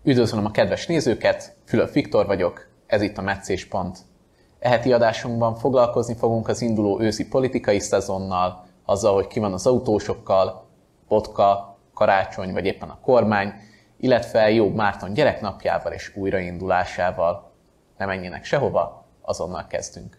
Üdvözlöm a kedves nézőket, Fülöp Viktor vagyok, ez itt a Meccés.pont. E heti adásunkban foglalkozni fogunk az induló őszi politikai szezonnal, azzal, hogy ki van az autósokkal, Botka, Karácsony vagy éppen a kormány, illetve Jobb Márton gyereknapjával és újraindulásával. Ne menjenek sehova, azonnal kezdünk.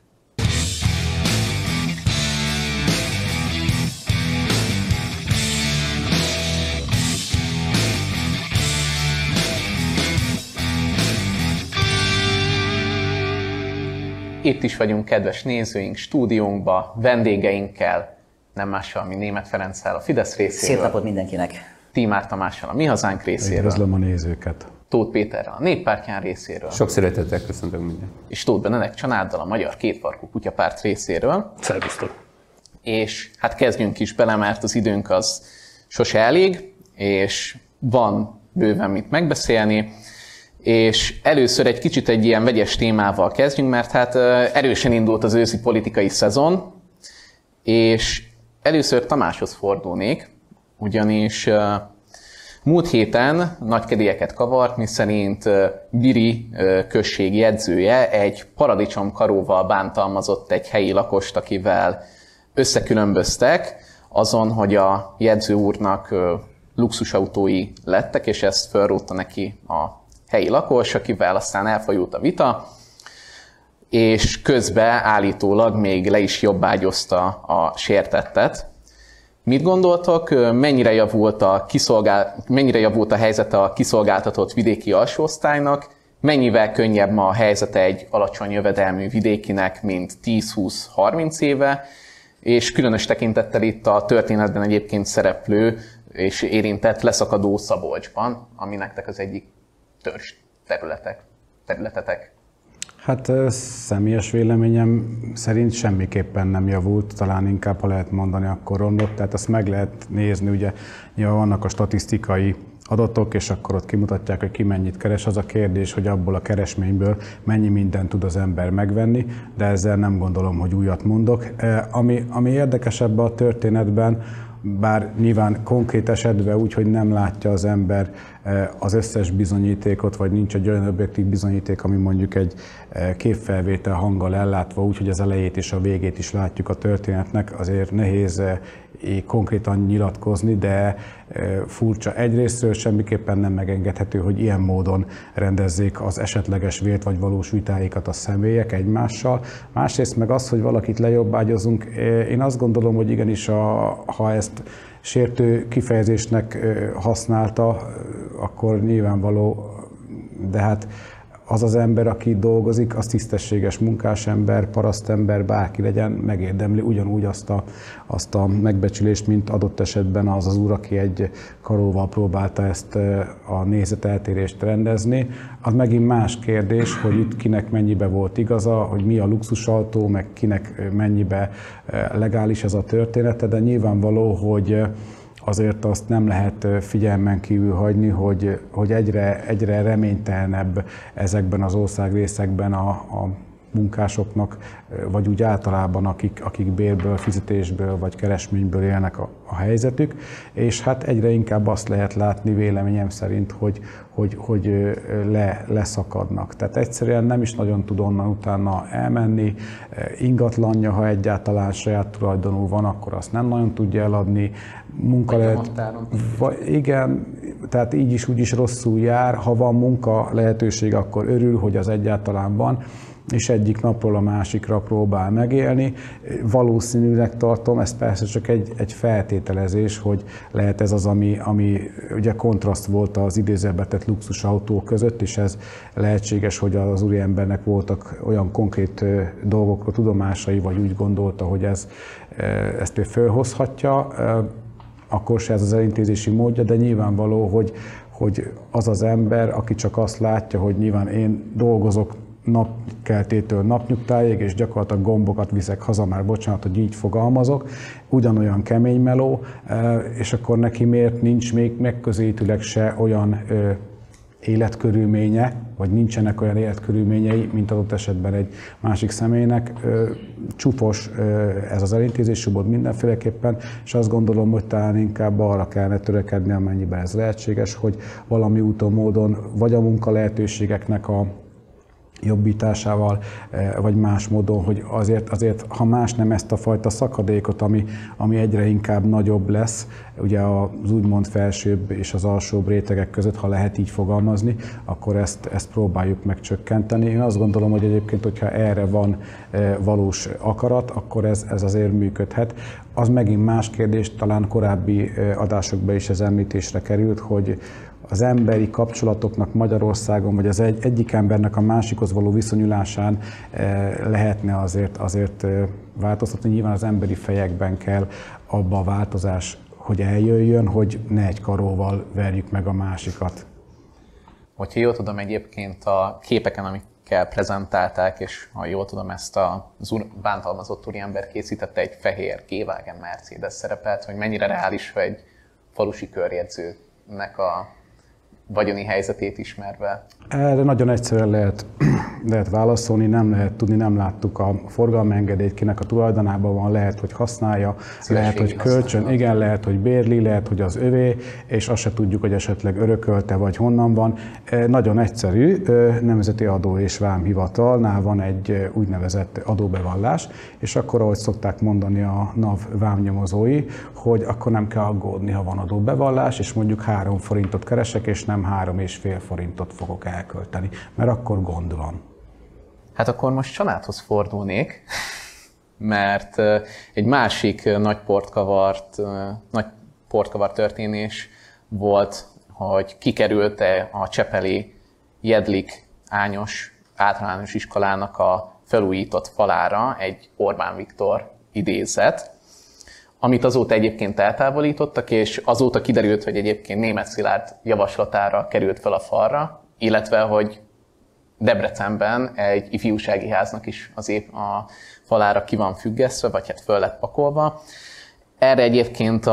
Itt is vagyunk, kedves nézőink, stúdiónkba, vendégeinkkel, nem mással, mint Németh Ferenccel a Fidesz részéről. Szép napot mindenkinek! Tímár Tamással a Mi Hazánk részéről. Üdvözlöm a nézőket! Tóth Péterrel a Néppártyán részéről. Sok szeretettel köszöntök mindent. És Tóth Benedek Csanáddal a Magyar Kétfarkú Kutyapárt részéről. Szervusztok! És hát kezdjünk is bele, mert az időnk az sose elég, és van bőven mit megbeszélni. És először egy kicsit egy ilyen vegyes témával kezdjünk, mert hát erősen indult az őszi politikai szezon, és először Tamáshoz fordulnék, ugyanis múlt héten nagy kedélyeket kavart, miszerint Biri község jegyzője egy paradicsomkaróval bántalmazott egy helyi lakost, akivel összekülönböztek azon, hogy a jegyző úrnak luxusautói lettek, és ezt felrótta neki a helyi lakos, akivel aztán elfajult a vita, és közben állítólag még le is jobbágyozta a sértettet. Mit gondoltok, mennyire javult a helyzet a kiszolgáltatott vidéki alsóosztálynak, mennyivel könnyebb ma a helyzete egy alacsony jövedelmű vidékinek, mint 10-20-30 éve, és különös tekintettel itt a történetben egyébként szereplő és érintett leszakadó Szabolcsban, ami nektek az egyik törzs területetek? Hát személyes véleményem szerint semmiképpen nem javult, talán inkább, ha lehet mondani, akkor romlott. Tehát azt meg lehet nézni, ugye nyilván vannak a statisztikai adatok, és akkor ott kimutatják, hogy ki mennyit keres. Az a kérdés, hogy abból a keresményből mennyi mindent tud az ember megvenni, de ezzel nem gondolom, hogy újat mondok. Ami érdekesebb a történetben, bár nyilván konkrét esetben úgy, hogy nem látja az ember az összes bizonyítékot, vagy nincs egy olyan objektív bizonyíték, ami mondjuk egy képfelvétel hanggal ellátva, úgy, hogy az elejét és a végét is látjuk a történetnek, azért nehéz konkrétan nyilatkozni, de furcsa. Egyrésztről semmiképpen nem megengedhető, hogy ilyen módon rendezzék az esetleges vélt vagy valós vitáikat a személyek egymással. Másrészt meg az, hogy valakit lejobbágyozunk, én azt gondolom, hogy igenis, ha ezt sértő kifejezésnek használta, akkor nyilvánvaló, de hát az az ember, aki dolgozik, az tisztességes munkásember, parasztember, bárki legyen, megérdemli ugyanúgy azt a megbecsülést, mint adott esetben az úr, aki egy karóval próbálta ezt a nézeteltérést rendezni. Az megint más kérdés, hogy itt kinek mennyibe volt igaza, hogy mi a luxusautó, meg kinek mennyibe legális ez a története, de nyilvánvaló, hogy azért azt nem lehet figyelmen kívül hagyni, hogy egyre reménytelenebb ezekben az országrészekben a munkásoknak, vagy úgy általában akik bérből, fizetésből vagy keresményből élnek a helyzetük, és hát egyre inkább azt lehet látni véleményem szerint, hogy leszakadnak. Tehát egyszerűen nem is nagyon tud onnan utána elmenni, ingatlanja, ha egyáltalán saját tulajdonú van, akkor azt nem nagyon tudja eladni, munka lehet, igen, tehát így is úgy is rosszul jár, ha van munka lehetőség, akkor örül, hogy az egyáltalán van, és egyik napról a másikra próbál megélni. Valószínűleg tartom, ez persze csak egy feltételezés, hogy lehet ez az, ami ugye kontraszt volt az idézőjelbe tett luxusautók között, és ez lehetséges, hogy az úriembernek voltak olyan konkrét dolgokról tudomásai, vagy úgy gondolta, hogy ezt ő fölhozhatja, akkor se ez az elintézési módja, de nyilvánvaló, hogy az az ember, aki csak azt látja, hogy nyilván én dolgozok napkeltétől napnyugtáig, és gyakorlatilag gombokat viszek haza, már bocsánat, hogy így fogalmazok, ugyanolyan kemény meló, és akkor neki miért nincs még megközelítőleg se olyan életkörülménye, vagy nincsenek olyan életkörülményei, mint adott esetben egy másik személynek. Csúfos ez az elintézés, subod mindenféleképpen, és azt gondolom, hogy talán inkább arra kellene törekedni, amennyiben ez lehetséges, hogy valami úton, módon, vagy a munka lehetőségeknek a jobbításával, vagy más módon, hogy azért, ha más nem ezt a fajta szakadékot, ami egyre inkább nagyobb lesz, ugye az úgymond felsőbb és az alsóbb rétegek között, ha lehet így fogalmazni, akkor ezt próbáljuk megcsökkenteni. Én azt gondolom, hogy egyébként, hogyha erre van valós akarat, akkor ez azért működhet. Az megint más kérdés, talán korábbi adásokban is ez említésre került, hogy az emberi kapcsolatoknak Magyarországon, vagy az egyik embernek a másikhoz való viszonyulásán lehetne azért változtatni. Nyilván az emberi fejekben kell abba a változás, hogy eljöjjön, hogy ne egy karóval verjük meg a másikat. Hogyha jól tudom, egyébként a képeken, amikkel prezentálták, és ha jól tudom, ezt az bántalmazott úriember készítette, egy fehér G-Wagen Mercedes szerepelt, hogy mennyire reális, hogy egy falusi körjegyzőnek a vagyoni helyzetét ismerve? Erre nagyon egyszerűen lehet válaszolni, nem lehet tudni, nem láttuk a forgalmi engedélyt, kinek a tulajdonában van, lehet, hogy használja, lehet, hogy kölcsön, igen, lehet, hogy bérli, lehet, hogy az övé, és azt se tudjuk, hogy esetleg örökölte, vagy honnan van. Nagyon egyszerű, Nemzeti Adó és Vámhivatalnál van egy úgynevezett adóbevallás, és akkor, ahogy szokták mondani a NAV vámnyomozói, hogy akkor nem kell aggódni, ha van adóbevallás, és mondjuk 3 forintot keresek, és nem 3,5 forintot fogok elkölteni, mert akkor gond van. Hát akkor most családhoz fordulnék, mert egy másik nagy portkavart történés volt, hogy kikerült-e a csepeli Jedlik Ányos általános iskolának a felújított falára egy Orbán Viktor idézet, amit azóta egyébként eltávolítottak, és azóta kiderült, hogy egyébként Németh Szilárd javaslatára került fel a falra, illetve, hogy Debrecenben egy ifjúsági háznak is a falára ki van függesztve, vagy hát föl lett pakolva. Erre egyébként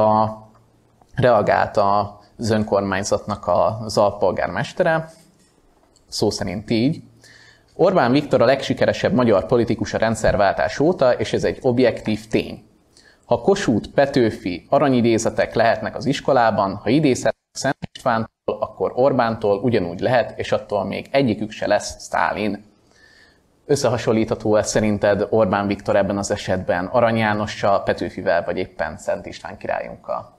reagált az önkormányzatnak az alpolgármestere, szó szerint így: Orbán Viktor a legsikeresebb magyar politikus a rendszerváltás óta, és ez egy objektív tény. Ha Kossuth, Petőfi, aranyidézetek lehetnek az iskolában, ha idézhetnek Szent Istvántól, akkor Orbántól ugyanúgy lehet, és attól még egyikük se lesz Sztálin. Összehasonlítható ez szerinted Orbán Viktor ebben az esetben Arany Jánossal, Petőfivel, vagy éppen Szent István királyunkkal?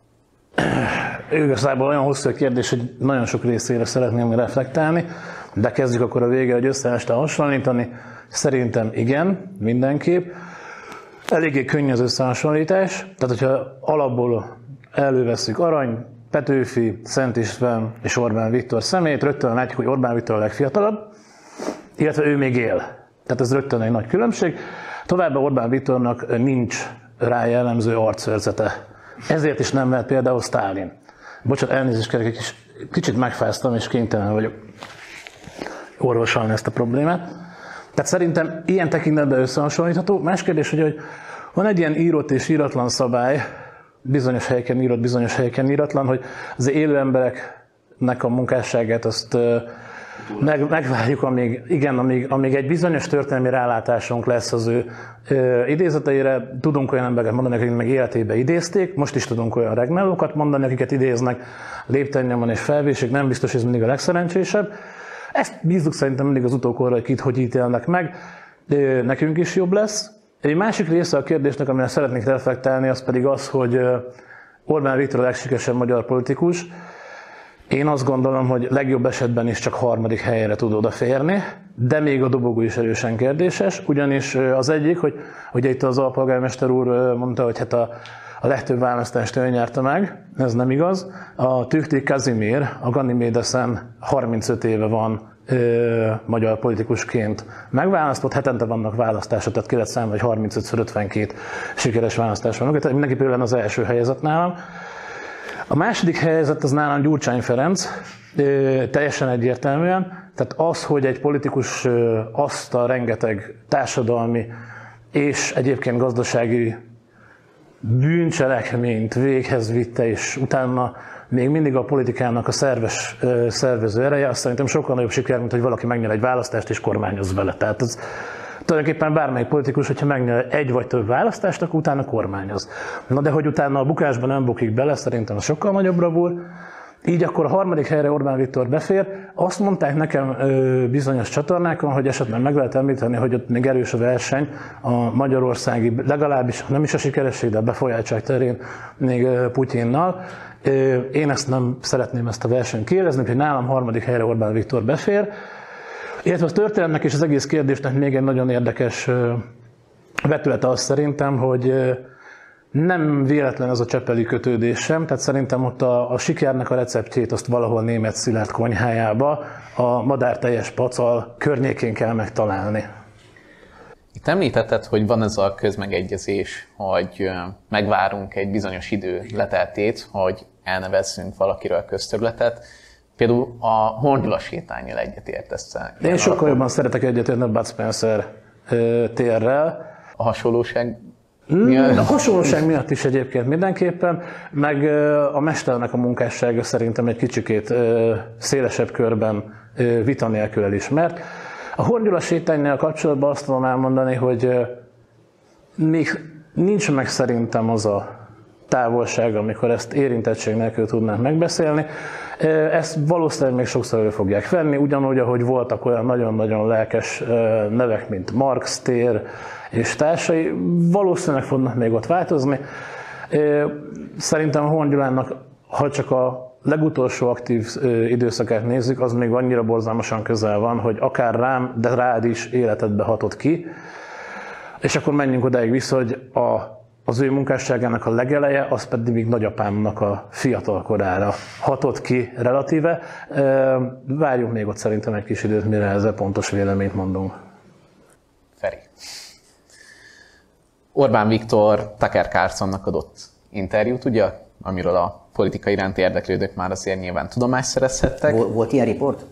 Igazából olyan hosszú a kérdés, hogy nagyon sok részére szeretném reflektálni, de kezdjük akkor a vége, hogy össze hasonlítani. Szerintem igen, mindenképp. Eléggé könnyű az összehasonlítás, tehát hogyha alapból elővesszük Arany, Petőfi, Szent István és Orbán Viktor szemét, rögtön látjuk, hogy Orbán Viktor a legfiatalabb, illetve ő még él. Tehát ez rögtön egy nagy különbség. Továbbá Orbán Viktornak nincs rá jellemző arcőrzete. Ezért is nem lehet például Sztálin. Bocsánat, elnézést kérek, kicsit megfáztam és kénytelen vagyok orvosolni ezt a problémát. Tehát szerintem ilyen tekintetben összehasonlítható. Más kérdés, hogy van egy ilyen írott és íratlan szabály, bizonyos helyeken írott, bizonyos helyeken íratlan, hogy az élő embereknek a munkásságát azt megvárjuk, amíg egy bizonyos történelmi rálátásunk lesz az ő idézeteire. Tudunk olyan embereket mondani, akik meg életébe idézték, most is tudunk olyan regnálókat mondani, akiket idéznek léptennyomon és felvésik, nem biztos, hogy ez mindig a legszerencsésebb. Ezt bízzuk szerintem mindig az utókorra, hogy kit hogy ítélnek meg, nekünk is jobb lesz. Egy másik része a kérdésnek, amire szeretnék reflektálni, az pedig az, hogy Orbán Viktor a legsikeresebb magyar politikus. Én azt gondolom, hogy legjobb esetben is csak 3. helyre tud odaférni, de még a dobogó is erősen kérdéses, ugyanis az egyik, hogy ugye itt az alpolgármester úr mondta, hogy hát a legtöbb választást ő nyerte meg, ez nem igaz. A Tüchti Kazimír, a Ganimedeszen 35 éve van magyar politikusként megválasztott, hetente vannak választások, tehát ki lehet számolni, hogy 35-52 sikeres választás vannak, tehát mindenki például az első helyezett nálam. A második helyzet az nálam Gyurcsány Ferenc, teljesen egyértelműen, tehát az, hogy egy politikus azt a rengeteg társadalmi és egyébként gazdasági bűncselekményt véghez vitte, és utána még mindig a politikának a szervező ereje, azt szerintem sokkal nagyobb siker, mint hogy valaki megnyer egy választást és kormányoz vele. Tehát ez tulajdonképpen bármelyik politikus, hogyha megnyer egy vagy több választást, akkor utána kormányoz. Na de hogy utána a bukásban nem bukik bele, szerintem az sokkal nagyobb bravúr. Így akkor a harmadik helyre Orbán Viktor befér. Azt mondták nekem bizonyos csatornákon, hogy esetleg meg lehet említeni, hogy ott még erős a verseny a magyarországi, legalábbis nem is a sikeresség, de a befolyáltság terén még Putyinnal. Én ezt nem szeretném ezt a versenyt kiérezni, hogy nálam harmadik helyre Orbán Viktor befér. Illetve a történetnek és az egész kérdésnek még egy nagyon érdekes vetülete az szerintem, hogy nem véletlen az a csepeli kötődés sem, tehát szerintem ott a sikernek a receptjét azt valahol Németh Szilárd konyhájába, a madárteljes pacal környékén kell megtalálni. Itt említetted, hogy van ez a közmegegyezés, hogy megvárunk egy bizonyos idő leteltét, hogy elnevezzünk valakiről közterületet. Például a Horn Gyula sétánnyal egyetértesz. Én sokkal jobban szeretek egyetérteni a Bud Spencer térrel. A hasonlóság? A hasonlóság miatt is egyébként mindenképpen, meg a mesternek a munkássága szerintem egy kicsikét szélesebb körben vita nélkül elismert. A Horn Gyula sétánynál kapcsolatban azt tudom elmondani, hogy még nincs meg szerintem az a távolság, amikor ezt érintettség nélkül tudnánk megbeszélni. Ezt valószínűleg még sokszor elő fogják venni, ugyanúgy, ahogy voltak olyan nagyon-nagyon lelkes nevek, mint Marx tér és társai, valószínűleg fognak még ott változni. Szerintem a Horn Gyulának, ha csak a legutolsó aktív időszakát nézzük, az még annyira borzalmasan közel van, hogy akár rám, de rád is életedbe hatott ki. És akkor menjünk odáig vissza, hogy az ő munkásságának a legeleje, az pedig még nagyapámnak a fiatal korára hatott ki relatíve. Várjunk még ott szerintem egy kis időt, mire ezzel pontos véleményt mondunk. Feri. Orbán Viktor Tucker Carlsonnak adott interjút, ugye, amiről a politika iránti érdeklődők már azért nyilván tudomást szerezhettek. Volt ilyen riport?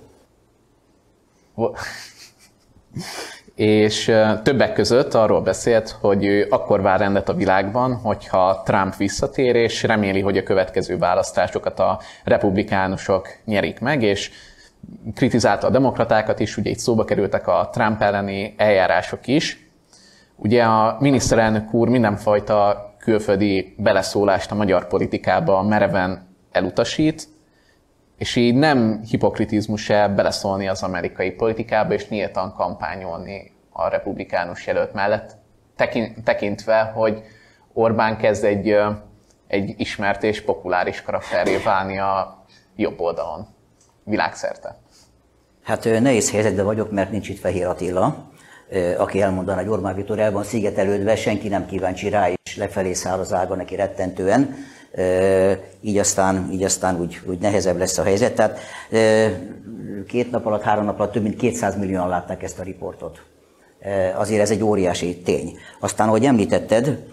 És többek között arról beszélt, hogy ő akkor vár rendet a világban, hogyha Trump visszatér, és reméli, hogy a következő választásokat a republikánusok nyerik meg, és kritizálta a demokratákat is, ugye itt szóba kerültek a Trump elleni eljárások is. Ugye a miniszterelnök úr mindenfajta külföldi beleszólást a magyar politikába mereven elutasít, és így nem hipokritizmus-e beleszólni az amerikai politikába, és nyíltan kampányolni a republikánus jelölt mellett, tekintve, hogy Orbán kezd egy ismert és populáris karakterré válni a jobb oldalon, világszerte. Hát nehéz helyzetben vagyok, mert nincs itt Fehér Attila, aki elmondaná, hogy Orbán Viktor el van szigetelődve, senki nem kíváncsi rá, és lefelé száll az ága neki rettentően. Így aztán úgy nehezebb lesz a helyzet. Tehát 2 nap alatt, 3 nap alatt több mint 200 millióan látták ezt a riportot. Azért ez egy óriási tény. Aztán, ahogy említetted,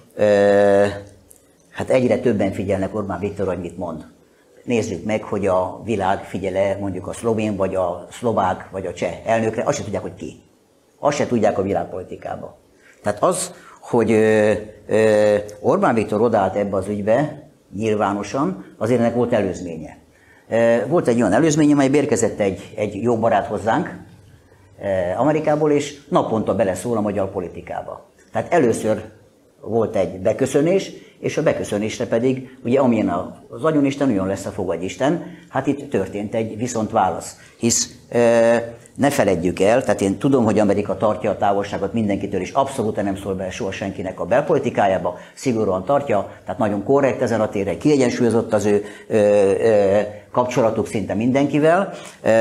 hát egyre többen figyelnek Orbán Viktorra, hogy mit mond. Nézzük meg, hogy a világ figyel-e mondjuk a szlovén, vagy a szlovák, vagy a cseh elnökre, azt se tudják, hogy ki. Azt se tudják a világpolitikába. Tehát az, hogy Orbán Viktor odaállt ebbe az ügybe, nyilvánosan, azért ennek volt előzménye. Volt egy olyan előzménye, mely érkezett egy jó barát hozzánk Amerikából, és naponta beleszól a magyar politikába. Tehát először volt egy beköszönés, és a beköszönésre pedig, ugye amilyen az agyonisten, olyan lesz a fogadjisten. Hát itt történt egy viszontválasz, hisz ne feledjük el, tehát én tudom, hogy Amerika tartja a távolságot mindenkitől, és abszolút nem szól be soha senkinek a belpolitikájába, szigorúan tartja, tehát nagyon korrekt ezen a téren, kiegyensúlyozott az ő kapcsolatuk szinte mindenkivel,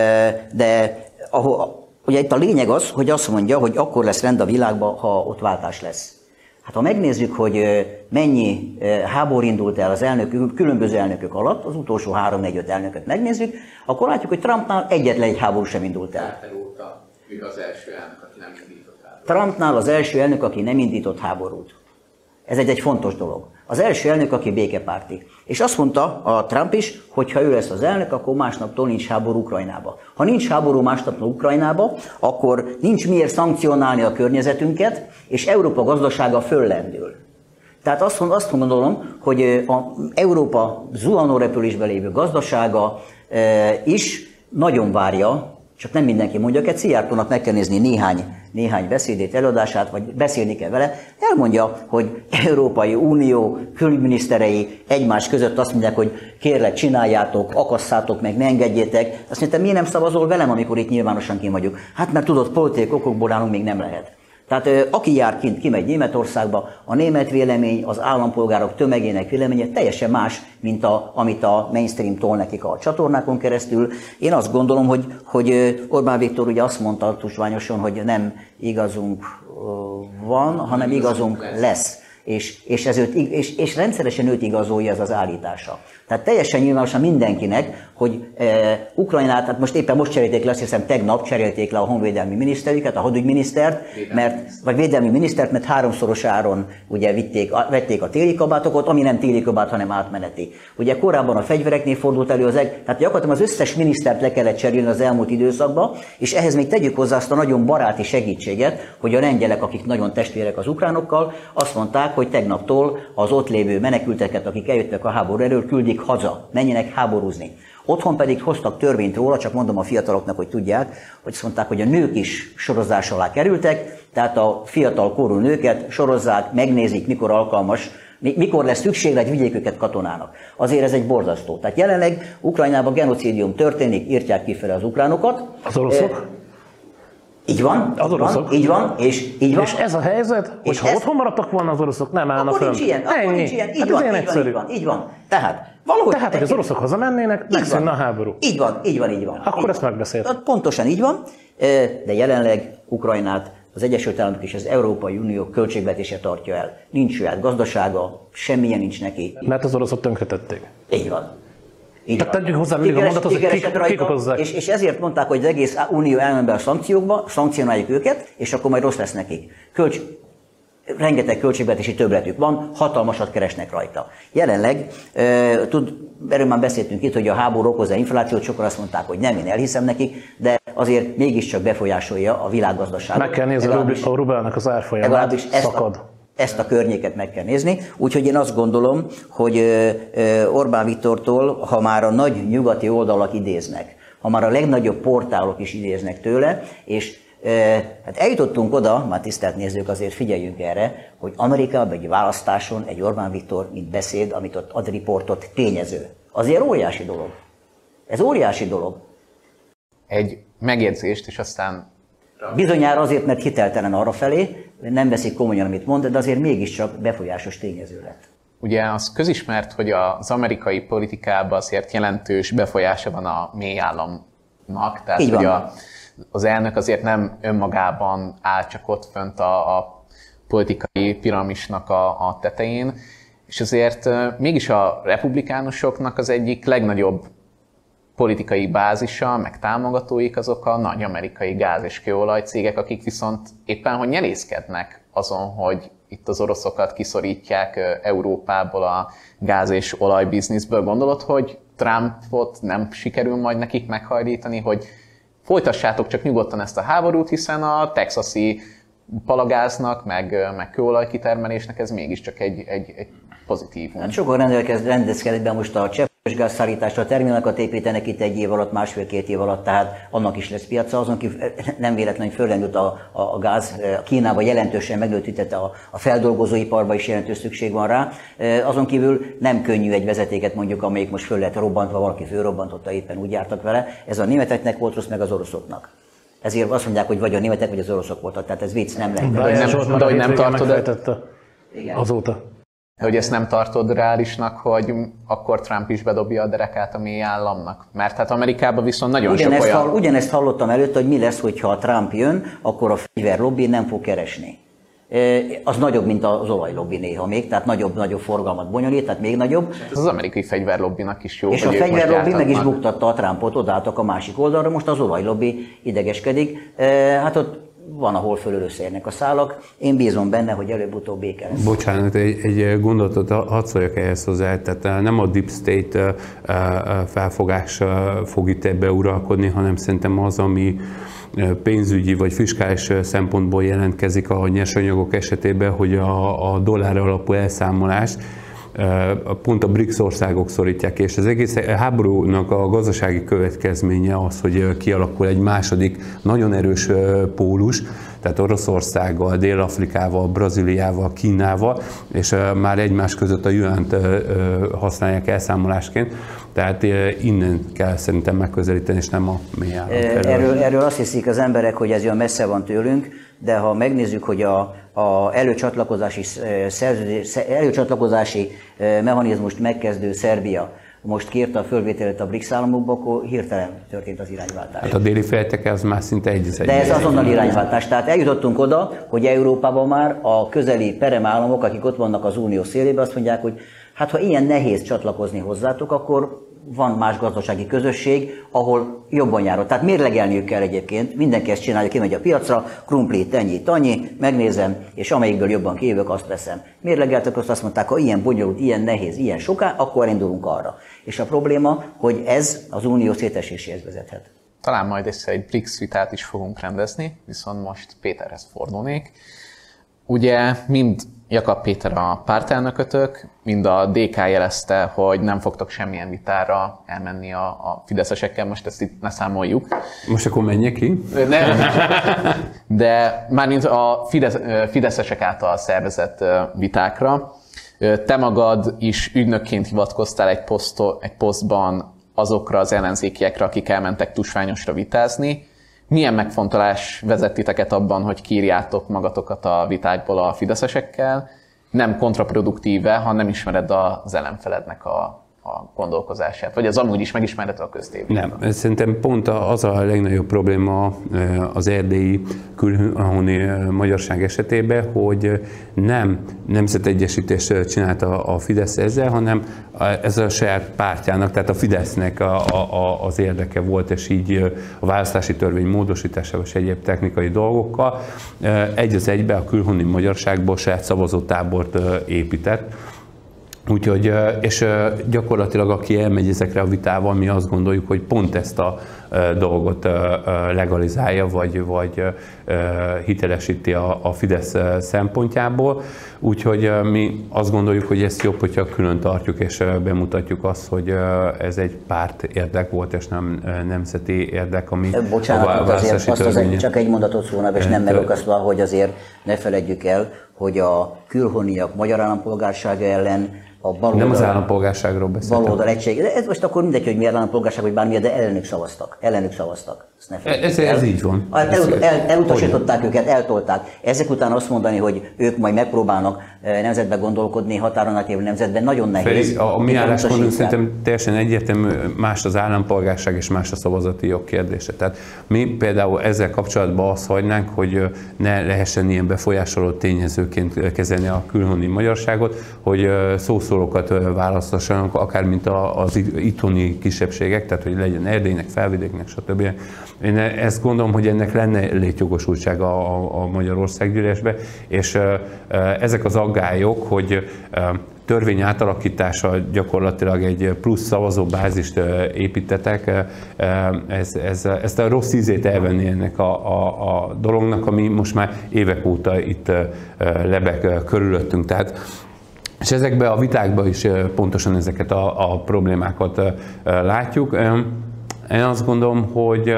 de ugye itt a lényeg az, hogy azt mondja, hogy akkor lesz rend a világban, ha ott váltás lesz. Hát ha megnézzük, hogy mennyi háború indult el az különböző elnökök alatt, az utolsó 3-4-5 elnököt megnézzük, akkor látjuk, hogy Trumpnál egyetlen egy háború sem indult el. Ő az első elnök, aki nem indított háborút. Trumpnál az első elnök, aki nem indított háborút. Ez egy fontos dolog. Az első elnök, aki békepárti. És azt mondta a Trump is, hogy ha ő lesz az elnök, akkor másnaptól nincs háború Ukrajnába. Ha nincs háború másnaptól Ukrajnába, akkor nincs miért szankcionálni a környezetünket, és Európa gazdasága föllendül. Tehát azt gondolom, hogy Európa zuhanórepülésben lévő gazdasága is nagyon várja, csak nem mindenki mondja, Szijjártónak meg kell nézni néhány beszédét, előadását, vagy beszélni kell vele, elmondja, hogy Európai Unió külügyminiszterei egymás között azt mondják, hogy kérlek, csináljátok, akasszátok meg, ne engedjétek. Azt mondta, miért nem szavazol velem, amikor itt nyilvánosan kint vagyok? Hát mert tudod, politikai okokból nálunk még nem lehet. Tehát aki jár kint, kimegy Németországba, a német vélemény, az állampolgárok tömegének véleménye teljesen más, mint amit a mainstream tol nekik a csatornákon keresztül. Én azt gondolom, hogy Orbán Viktor ugye azt mondta tusványosan, hogy nem igazunk van, hanem igazunk lesz. És rendszeresen őt igazolja ez az állítása. Tehát teljesen nyilvánosan mindenkinek, hogy Ukrajnát, hát most cserélték le, azt hiszem tegnap cserélték le a honvédelmi miniszterüket, a hadügyminisztert, vagy védelmi minisztert, mert 3-szoros áron ugye vették a téli kabátokat, ami nem téli kabát, hanem átmeneti. Ugye korábban a fegyvereknél fordult elő tehát gyakorlatilag az összes minisztert le kellett cserélni az elmúlt időszakban, és ehhez még tegyük hozzá azt a nagyon baráti segítséget, hogy a lengyelek, akik nagyon testvérek az ukránokkal, azt mondták, hogy tegnaptól az ott lévő menekülteket, akik eljöttek a háború elől, küldik haza, menjenek háborúzni. Otthon pedig hoztak törvényt róla, csak mondom a fiataloknak, hogy tudják, hogy azt mondták, hogy a nők is sorozás alá kerültek, tehát a fiatal korú nőket sorozzák, megnézik, mikor alkalmas, mikor lesz szükséglet, vigyék őket katonának. Azért ez egy borzasztó. Tehát jelenleg Ukrajnában genocidium történik, írtják kifele az ukránokat. Az oroszok? Így van, az oroszok. Így van. És ez a helyzet, hogy ha otthon maradtak volna az oroszok, nem állnak föl. Akkor nincs ilyen. Így van. Tehát, hogy az oroszok hazamennének, megszűnne a háború. Így van. Akkor ezt megbeszélt. Pontosan így van, de jelenleg Ukrajnát az Egyesült Államok és az Európai Unió költségvetése tartja el. Nincs saját gazdasága, semmilyen nincs neki. Mert az oroszok tönkretették. Így van. Tehát tegyük hozzá mindig a mondatot, hogy kik okozzák. És ezért mondták, hogy az egész Unió elmen be a szankciókba, szankcionáljuk őket, és akkor majd rossz lesz nekik. Rengeteg költségvetési többletük van, hatalmasat keresnek rajta. Jelenleg, erről már beszéltünk itt, hogy a háború okozza inflációt, sokan azt mondták, hogy nem, én elhiszem nekik, de azért mégiscsak befolyásolja a világgazdaságot. Meg kell nézni a rubelnek az árfolyamát, szakad. Ezt a környéket meg kell nézni, úgyhogy én azt gondolom, hogy Orbán Viktortól, ha már a nagy nyugati oldalak idéznek, ha már a legnagyobb portálok is idéznek tőle, és hát eljutottunk oda, már tisztelt nézők, azért figyeljünk erre, hogy Amerikában egy választáson egy Orbán Viktor, mint beszéd, amit ott ad riportot, tényező. Azért óriási dolog. Ez óriási dolog. Egy megjegyzést, és aztán... Bizonyára azért, mert hiteltelen arrafelé, nem veszik komolyan, amit mond, de azért mégiscsak befolyásos tényező lett. Ugye az közismert, hogy az amerikai politikában azért jelentős befolyása van a mélyállamnak, tehát hogy az elnök azért nem önmagában áll csak ott fönt a politikai piramisnak a tetején, és azért mégis a republikánusoknak az egyik legnagyobb politikai bázisa, meg támogatóik azok a nagy amerikai gáz- és kőolajcégek, akik viszont éppen hogy nyelészkednek azon, hogy itt az oroszokat kiszorítják Európából a gáz- és olajbizniszből. Gondolod, hogy Trumpot nem sikerül majd nekik meghajlítani, hogy folytassátok csak nyugodtan ezt a háborút, hiszen a texasi palagáznak, meg kőolajkitermelésnek ez mégiscsak egy pozitívum. Hát sokan rendezkedik be most a cseppfolyós gázszállításra, a terminálokat építenek itt 1 év alatt, 1,5-2 év alatt, tehát annak is lesz piaca. Azon kívül nem véletlenül fölrendült a gáz, Kínában jelentősen megnőtt, a feldolgozóiparban is jelentős szükség van rá. Azon kívül nem könnyű egy vezetéket mondjuk, amelyik most föl lett robbantva, valaki fölrobbantotta, éppen úgy jártak vele. Ez a németeknek volt rossz, meg az oroszoknak. Ezért azt mondják, hogy vagy a németek, vagy az oroszok voltak, tehát ez vicc, nem lehet. De hogy nem tartod azóta. Hogy ezt nem tartod reálisnak, hogy akkor Trump is bedobja a derekát a mély államnak? Mert hát Amerikában viszont nagyon sok olyan... Ugyanezt hallottam előtt, hogy mi lesz, hogyha a Trump jön, akkor a fegyverlobby nem fog keresni. Az nagyobb, mint az olajlobby néha még, tehát nagyobb forgalmat bonyolít, tehát még nagyobb. Ez az amerikai fegyverlobbinak is jó. És a fegyverlobby meg is buktatta a Trumpot, odaálltak a másik oldalra, most az olajlobby idegeskedik. Hát ott van, ahol fölül összeérnek a szálak. Én bízom benne, hogy előbb-utóbb béke lesz. Bocsánat, egy gondolatot hadd szóljak ehhez hozzá. Tehát nem a Deep State felfogás fog itt ebbe uralkodni, hanem szerintem az, ami pénzügyi vagy fiskális szempontból jelentkezik a nyersanyagok esetében, hogy a dollár alapú elszámolás pont a BRICS országok szorítják, és az egész háborúnak a gazdasági következménye az, hogy kialakul egy második nagyon erős pólus, tehát Oroszországgal, Dél-Afrikával, Brazíliával, Kínával, és már egymás között a yuant használják elszámolásként. Tehát innen kell szerintem megközelíteni, és nem a mély állam. Erről azt hiszik az emberek, hogy ez olyan messze van tőlünk, de ha megnézzük, hogy a előcsatlakozási mechanizmust megkezdő Szerbia most kérte a fölvételet a BRICS államokba, akkor hirtelen történt az irányváltás. Hát a déli félteke az már szinte egy. De ez azonnal irányváltás. Tehát eljutottunk oda, hogy Európában már a közeli peremállamok, akik ott vannak az unió szélében, azt mondják, hogy hát ha ilyen nehéz csatlakozni hozzátok, akkor van más gazdasági közösség, ahol jobban járok. Tehát mérlegelniük kell egyébként, mindenki ezt csinálja, kimegy a piacra, krumplit, ennyit, annyi, megnézem, és amelyikből jobban kijövök, azt veszem. Mérlegeltek, azt mondták, ha ilyen bonyolult, ilyen nehéz, ilyen soká, akkor indulunk arra. És a probléma, hogy ez az unió széteséséhez vezethet. Talán majd egy BRICS vitát is fogunk rendezni, viszont most Péterhez fordulnék. Ugye mind Jakab Péter a pártelnökötök, mind a DK jelezte, hogy nem fogtok semmilyen vitára elmenni a fideszesekkel, most ezt itt ne számoljuk. Most akkor menjek ki? Nem. De mármint a fideszesek által szervezett vitákra. Te magad is ügynökként hivatkoztál egy posztban azokra az ellenzékiekre, akik elmentek tusványosra vitázni. Milyen megfontolás vezet titeket abban, hogy kiírjátok magatokat a vitákból a fideszesekkel? Nem kontraproduktíve, ha nem ismered az ellenfelednek a gondolkozását? Vagy az amúgy is megismered a köztévében? Nem, szerintem pont az a legnagyobb probléma az erdélyi külhoni magyarság esetében, hogy nem nemzetegyesítést csinálta a Fidesz ezzel, hanem ez a saját pártjának, tehát a Fidesznek az érdeke volt, és így a választási törvény módosításával és egyéb technikai dolgokkal egy az egybe a külhoni magyarságból saját szavazótábort épített. Úgyhogy, és gyakorlatilag aki elmegy ezekre a vitával, mi azt gondoljuk, hogy pont ezt a dolgot legalizálja, vagy hitelesíti a Fidesz szempontjából. Úgyhogy mi azt gondoljuk, hogy ezt jobb, hogyha külön tartjuk, és bemutatjuk azt, hogy ez egy párt érdek volt, és nem nemzeti érdek, ami bocsánat, azért csak egy mondatot szólnak, és nem megakasztva, hogy azért ne feledjük el, hogy a külhoniak magyar állampolgársága ellen nem az állampolgárságról beszéltem. Baloldal egység. Ez most akkor mindegy, hogy milyen állampolgárság, vagy bármilyen, de ellenük szavaztak. Ez így van. Elutasították őket, eltolták. Ezek után azt mondani, hogy ők majd megpróbálnak nemzetbe gondolkodni, határon átnyúló nemzetben, nagyon nehéz. A mi álláspontunk szerintem teljesen egyértelmű, más az állampolgárság és más a szavazati jog kérdése. Tehát mi például ezzel kapcsolatban azt hagynánk, hogy ne lehessen ilyen befolyásoló tényezőként kezelni a külhoni magyarságot, hogy szószólókat választassanak, akár mint az itthoni kisebbségek, tehát hogy legyen Erdélynek, Felvidéknek, stb. Én ezt gondolom, hogy ennek lenne létjogosultsága a Magyarországgyűlésbe, és ezek az aggályok, hogy törvény átalakítása gyakorlatilag egy plusz szavazóbázist építetek, ezt a rossz ízét elvenni ennek a dolognak, ami most már évek óta itt lebeg körülöttünk. Tehát, és ezekben a vitákban is pontosan ezeket a problémákat látjuk. Én azt gondolom, hogy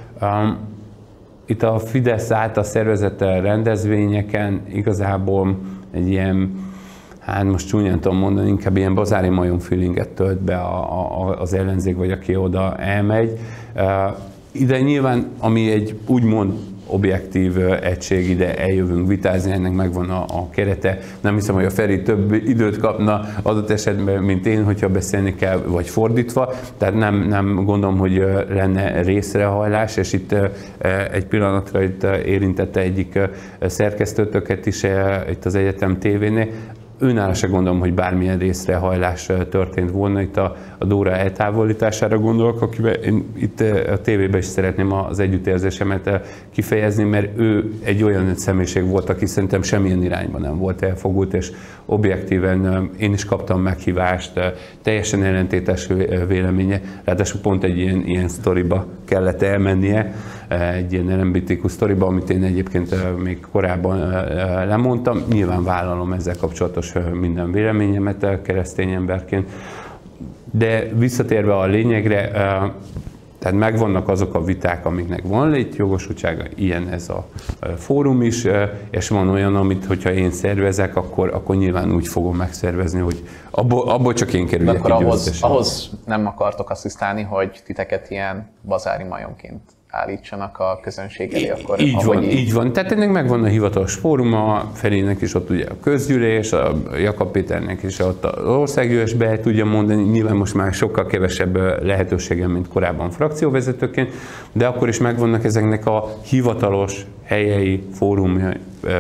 itt a Fidesz által szervezett rendezvényeken igazából egy ilyen, hát most csúnyán tudom mondani, inkább ilyen bazári majom feelinget tölt be az ellenzék, vagy aki oda elmegy. Ide nyilván, ami egy úgymond objektív egység, ide eljövünk vitázni, ennek megvan a kerete. Nem hiszem, hogy a Feri több időt kapna adott esetben, mint én, hogyha beszélni kell, vagy fordítva. Tehát nem gondolom, hogy lenne részrehajlás, és itt egy pillanatra itt érintette egyik szerkesztőtöket is itt az Egyetem TV-nél. Őnála se gondolom, hogy bármilyen részrehajlás történt volna, itt a Dóra eltávolítására gondolok, akivel én itt a tévében is szeretném az együttérzésemet kifejezni, mert ő egy olyan személyiség volt, aki szerintem semmilyen irányban nem volt elfogult, és objektíven én is kaptam meghívást, teljesen ellentétes véleménye, ráadásul pont egy ilyen sztoriba kellett elmennie, egy ilyen LMBTQ sztoriba, amit én egyébként még korábban lemondtam. Nyilván vállalom ezzel kapcsolatos minden véleményemet keresztény emberként. De visszatérve a lényegre, tehát megvannak azok a viták, amiknek van létjogosultsága, ilyen ez a fórum is, és van olyan, amit hogyha én szervezek, akkor nyilván úgy fogom megszervezni, hogy abból csak én kerüljek ki győztesen. Ahhoz nem akartok asszisztálni, hogy titeket ilyen bazári majomként állítsanak a közönség elé, akkor így van. Tehát ennek megvan a hivatalos fóruma, Felének is ott ugye a közgyűlés, a Jakab Péternek is ott az országgyűlés be tudja mondani, nyilván most már sokkal kevesebb lehetőségem, mint korábban frakcióvezetőként, de akkor is megvannak ezeknek a hivatalos helyei, fórumai,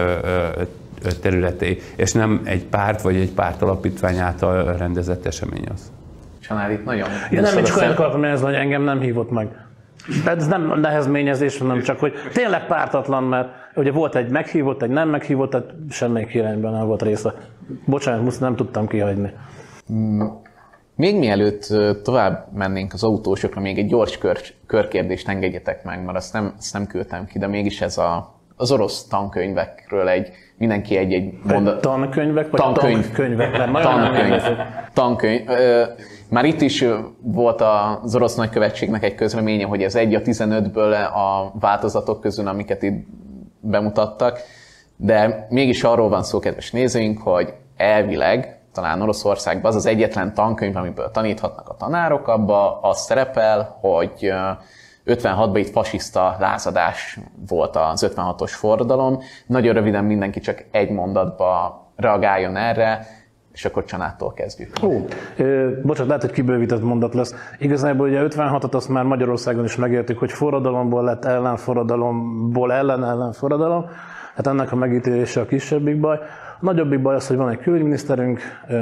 területei, és nem egy párt vagy egy pártalapítvány által rendezett esemény az. Csanál itt nagyon... Én nem csak olyan akartam érezni, hogy engem nem hívott meg. Tehát ez nem nehezményezés, hanem csak, hogy tényleg pártatlan, mert ugye volt egy meghívott, egy nem meghívott, tehát semmelyik irányban nem volt része. Bocsánat, nem tudtam kihagyni. Még mielőtt tovább mennénk az autósokra, még egy gyors körkérdést engedjetek meg, mert azt nem küldtem ki, de mégis ez az orosz tankönyvekről mindenki egy mondat... Tankönyvek? Vagy tankönyvek? Tankönyv. Már itt is volt az orosz nagykövetségnek egy közleménye, hogy ez 1 a 15-ből a változatok közül, amiket itt bemutattak, de mégis arról van szó, kedves nézőink, hogy elvileg talán Oroszországban az egyetlen tankönyv, amiből taníthatnak a tanárok, abban az szerepel, hogy 56-ban itt fasiszta lázadás volt az 56-os forradalom. Nagyon röviden mindenki csak egy mondatba reagáljon erre, és akkor Csanától kezdjük. Bocsánat, lehet, hogy kibővített mondat lesz. Igazából ugye 56-at azt már Magyarországon is megértük, hogy forradalomból lett ellenforradalomból ellenforradalom. Hát ennek a megítélése a kisebbik baj. A nagyobbik baj az, hogy van egy külügyminiszterünk,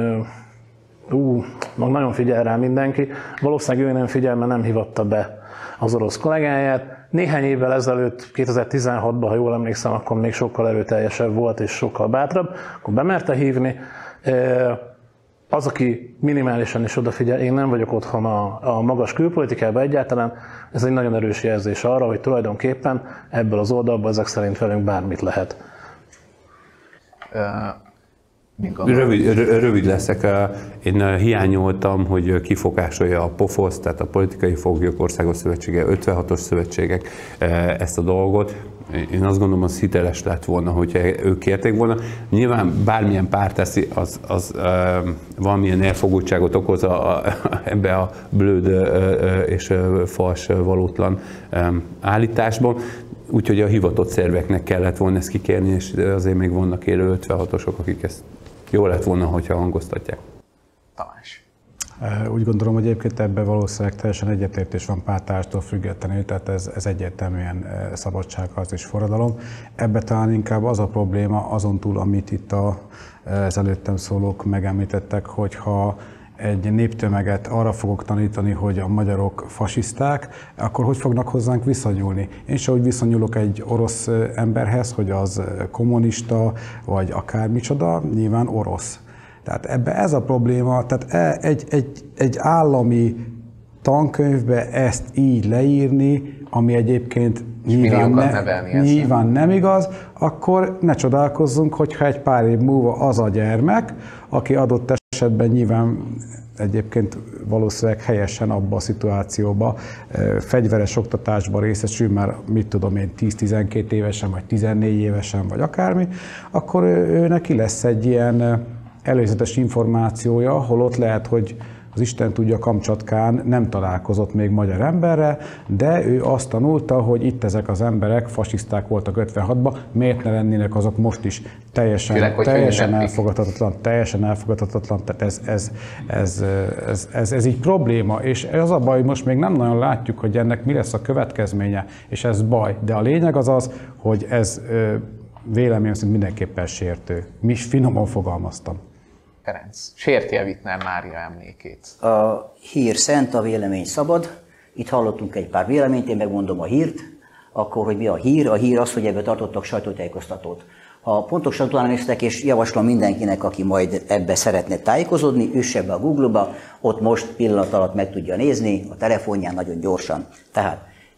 nagyon figyel rá mindenki. Valószínűleg ő nem figyel, mert nem hívatta be az orosz kollégáját. Néhány évvel ezelőtt, 2016-ban, ha jól emlékszem, akkor még sokkal erőteljesebb volt és sokkal bátrabb, akkor bemerte hívni. Az, aki minimálisan is odafigyel, én nem vagyok otthon a magas külpolitikában egyáltalán, ez egy nagyon erős jelzés arra, hogy tulajdonképpen ebből az oldalból ezek szerint velünk bármit lehet. Rövid leszek. Én hiányoltam, hogy kifogásolja a POFOSZ, tehát a Politikai Foglyok Országos Szövetsége, 56-os szövetségek ezt a dolgot. Én azt gondolom, az hiteles lett volna, hogyha ők kérték volna. Nyilván bármilyen párt teszi, az valamilyen elfogultságot okoz ebbe a blöd és fals, valótlan állításban. Úgyhogy a hivatott szerveknek kellett volna ezt kikérni, és azért még vannak élő 56-osok, akik ezt jó lett volna, hogyha hangoztatják. Tamás. Úgy gondolom, hogy egyébként ebben valószínűleg teljesen egyetértés van pártárstól függetlenül, tehát ez egyértelműen szabadságharc és forradalom. Ebben talán inkább az a probléma, azon túl, amit itt az előttem szólók megemlítettek, hogyha egy néptömeget arra fogok tanítani, hogy a magyarok fasiszták, akkor hogy fognak hozzánk viszonyulni? Én sem úgy viszonyulok egy orosz emberhez, hogy az kommunista, vagy akármicsoda, nyilván orosz. Tehát ebbe ez a probléma, tehát egy állami tankönyvbe ezt így leírni, ami egyébként nyilván nem igaz, akkor ne csodálkozzunk, hogyha egy pár év múlva az a gyermek, aki adott esetben nyilván egyébként valószínűleg helyesen abban a szituációban fegyveres oktatásban részesül, mert mit tudom én, 10-12 évesen, vagy 14 évesen, vagy akármi, akkor ő neki lesz egy ilyen előzetes információja, holott lehet, hogy az Isten tudja, Kamcsatkán nem találkozott még magyar emberre, de ő azt tanulta, hogy itt ezek az emberek fasiszták voltak 56-ban, miért ne lennének azok most is teljesen elfogadhatatlan, tehát ez így probléma, és ez a baj, most még nem nagyon látjuk, hogy ennek mi lesz a következménye, és ez baj, de a lényeg az, hogy ez véleményem szerint mindenképpen sértő. Mi is finoman fogalmaztam. Ferenc, sérti-e Wittner Mária emlékét? A hír szent, a vélemény szabad. Itt hallottunk egy pár véleményt, én megmondom a hírt. Akkor, hogy mi a hír? A hír az, hogy ebből tartottak sajtótájékoztatót. Ha pontosan utána néztek, és javaslom mindenkinek, aki majd ebbe szeretne tájékozódni, üsse be a Google-ba, ott most pillanat alatt meg tudja nézni, a telefonján nagyon gyorsan. Tehát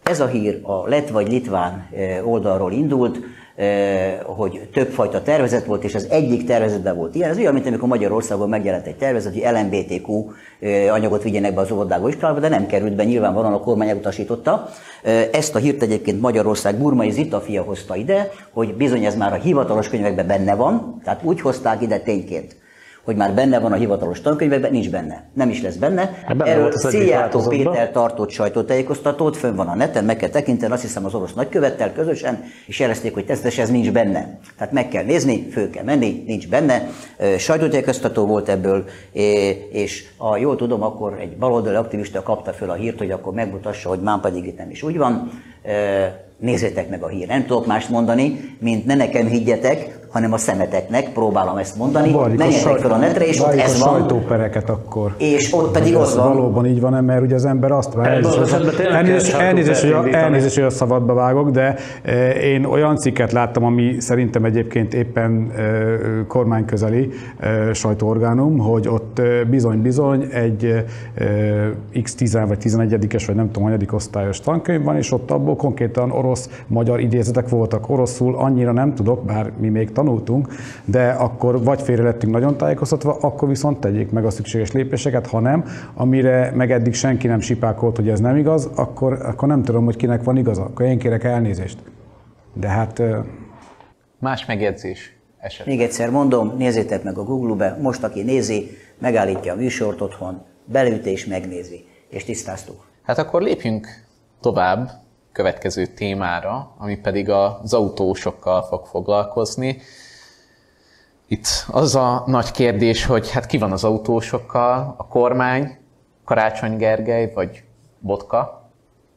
Ez a hír a lett vagy litván oldalról indult, hogy többfajta tervezet volt, és az egyik tervezetben volt ilyen. Ez olyan, mint amikor Magyarországon megjelent egy tervezet, hogy LMBTQ anyagot vigyenek be az óvodába, iskolába, de nem került be, nyilvánvalóan a kormány elutasította. Ezt a hírt egyébként Magyarország Burmai Zita fia hozta ide, hogy bizony ez már a hivatalos könyvekben benne van, tehát úgy hozták ide tényként, hogy már benne van a hivatalos tankönyvekben, nincs benne. Nem is lesz benne. Erről Szijjártó Péter tartott sajtótájékoztatót, fönn van a neten, meg kell tekinteni, azt hiszem az orosz nagykövettel közösen, és jelezték, hogy természetesen ez nincs benne. Tehát meg kell nézni, föl kell menni, nincs benne. Sajtótájékoztató volt ebből, és ha jól tudom, akkor egy baloldali aktivista kapta föl a hírt, hogy akkor megmutassa, hogy már pedig itt nem is úgy van. Nézzétek meg a hír. Nem tudok mást mondani, mint ne nekem higgyetek, hanem a szemeteknek, próbálom ezt mondani. Menjetek fel a netre, és ott ez van. Sajtópereket akkor. És ott pedig az van. Valóban így van, mert ugye az ember azt várja, elnézést, hogy a szabadba vágok, de én olyan cikket láttam, ami szerintem egyébként éppen kormányközeli sajtóorgánum, hogy ott bizony-bizony egy X10 vagy 11-es, vagy nem tudom, hanyadik osztályos tankönyv van, és ott abból konkrétan orosz-magyar idézetek voltak. Oroszul annyira nem tudok, bár mi még tanultunk, de akkor vagy félre lettünk nagyon tájékoztatva, akkor viszont tegyék meg a szükséges lépéseket, ha nem, amire meg eddig senki nem sipákolt, hogy ez nem igaz, akkor nem tudom, hogy kinek van igaza, akkor én kérek elnézést. De hát... Más megjegyzés esetleg. Még egyszer mondom, nézzétek meg a Google-be, most aki nézi, megállítja a műsort otthon, beüti és megnézi, és tisztáztuk. Hát akkor lépjünk tovább következő témára, ami pedig az autósokkal fog foglalkozni. Itt az a nagy kérdés, hogy hát ki van az autósokkal, a kormány, Karácsony Gergely vagy Botka.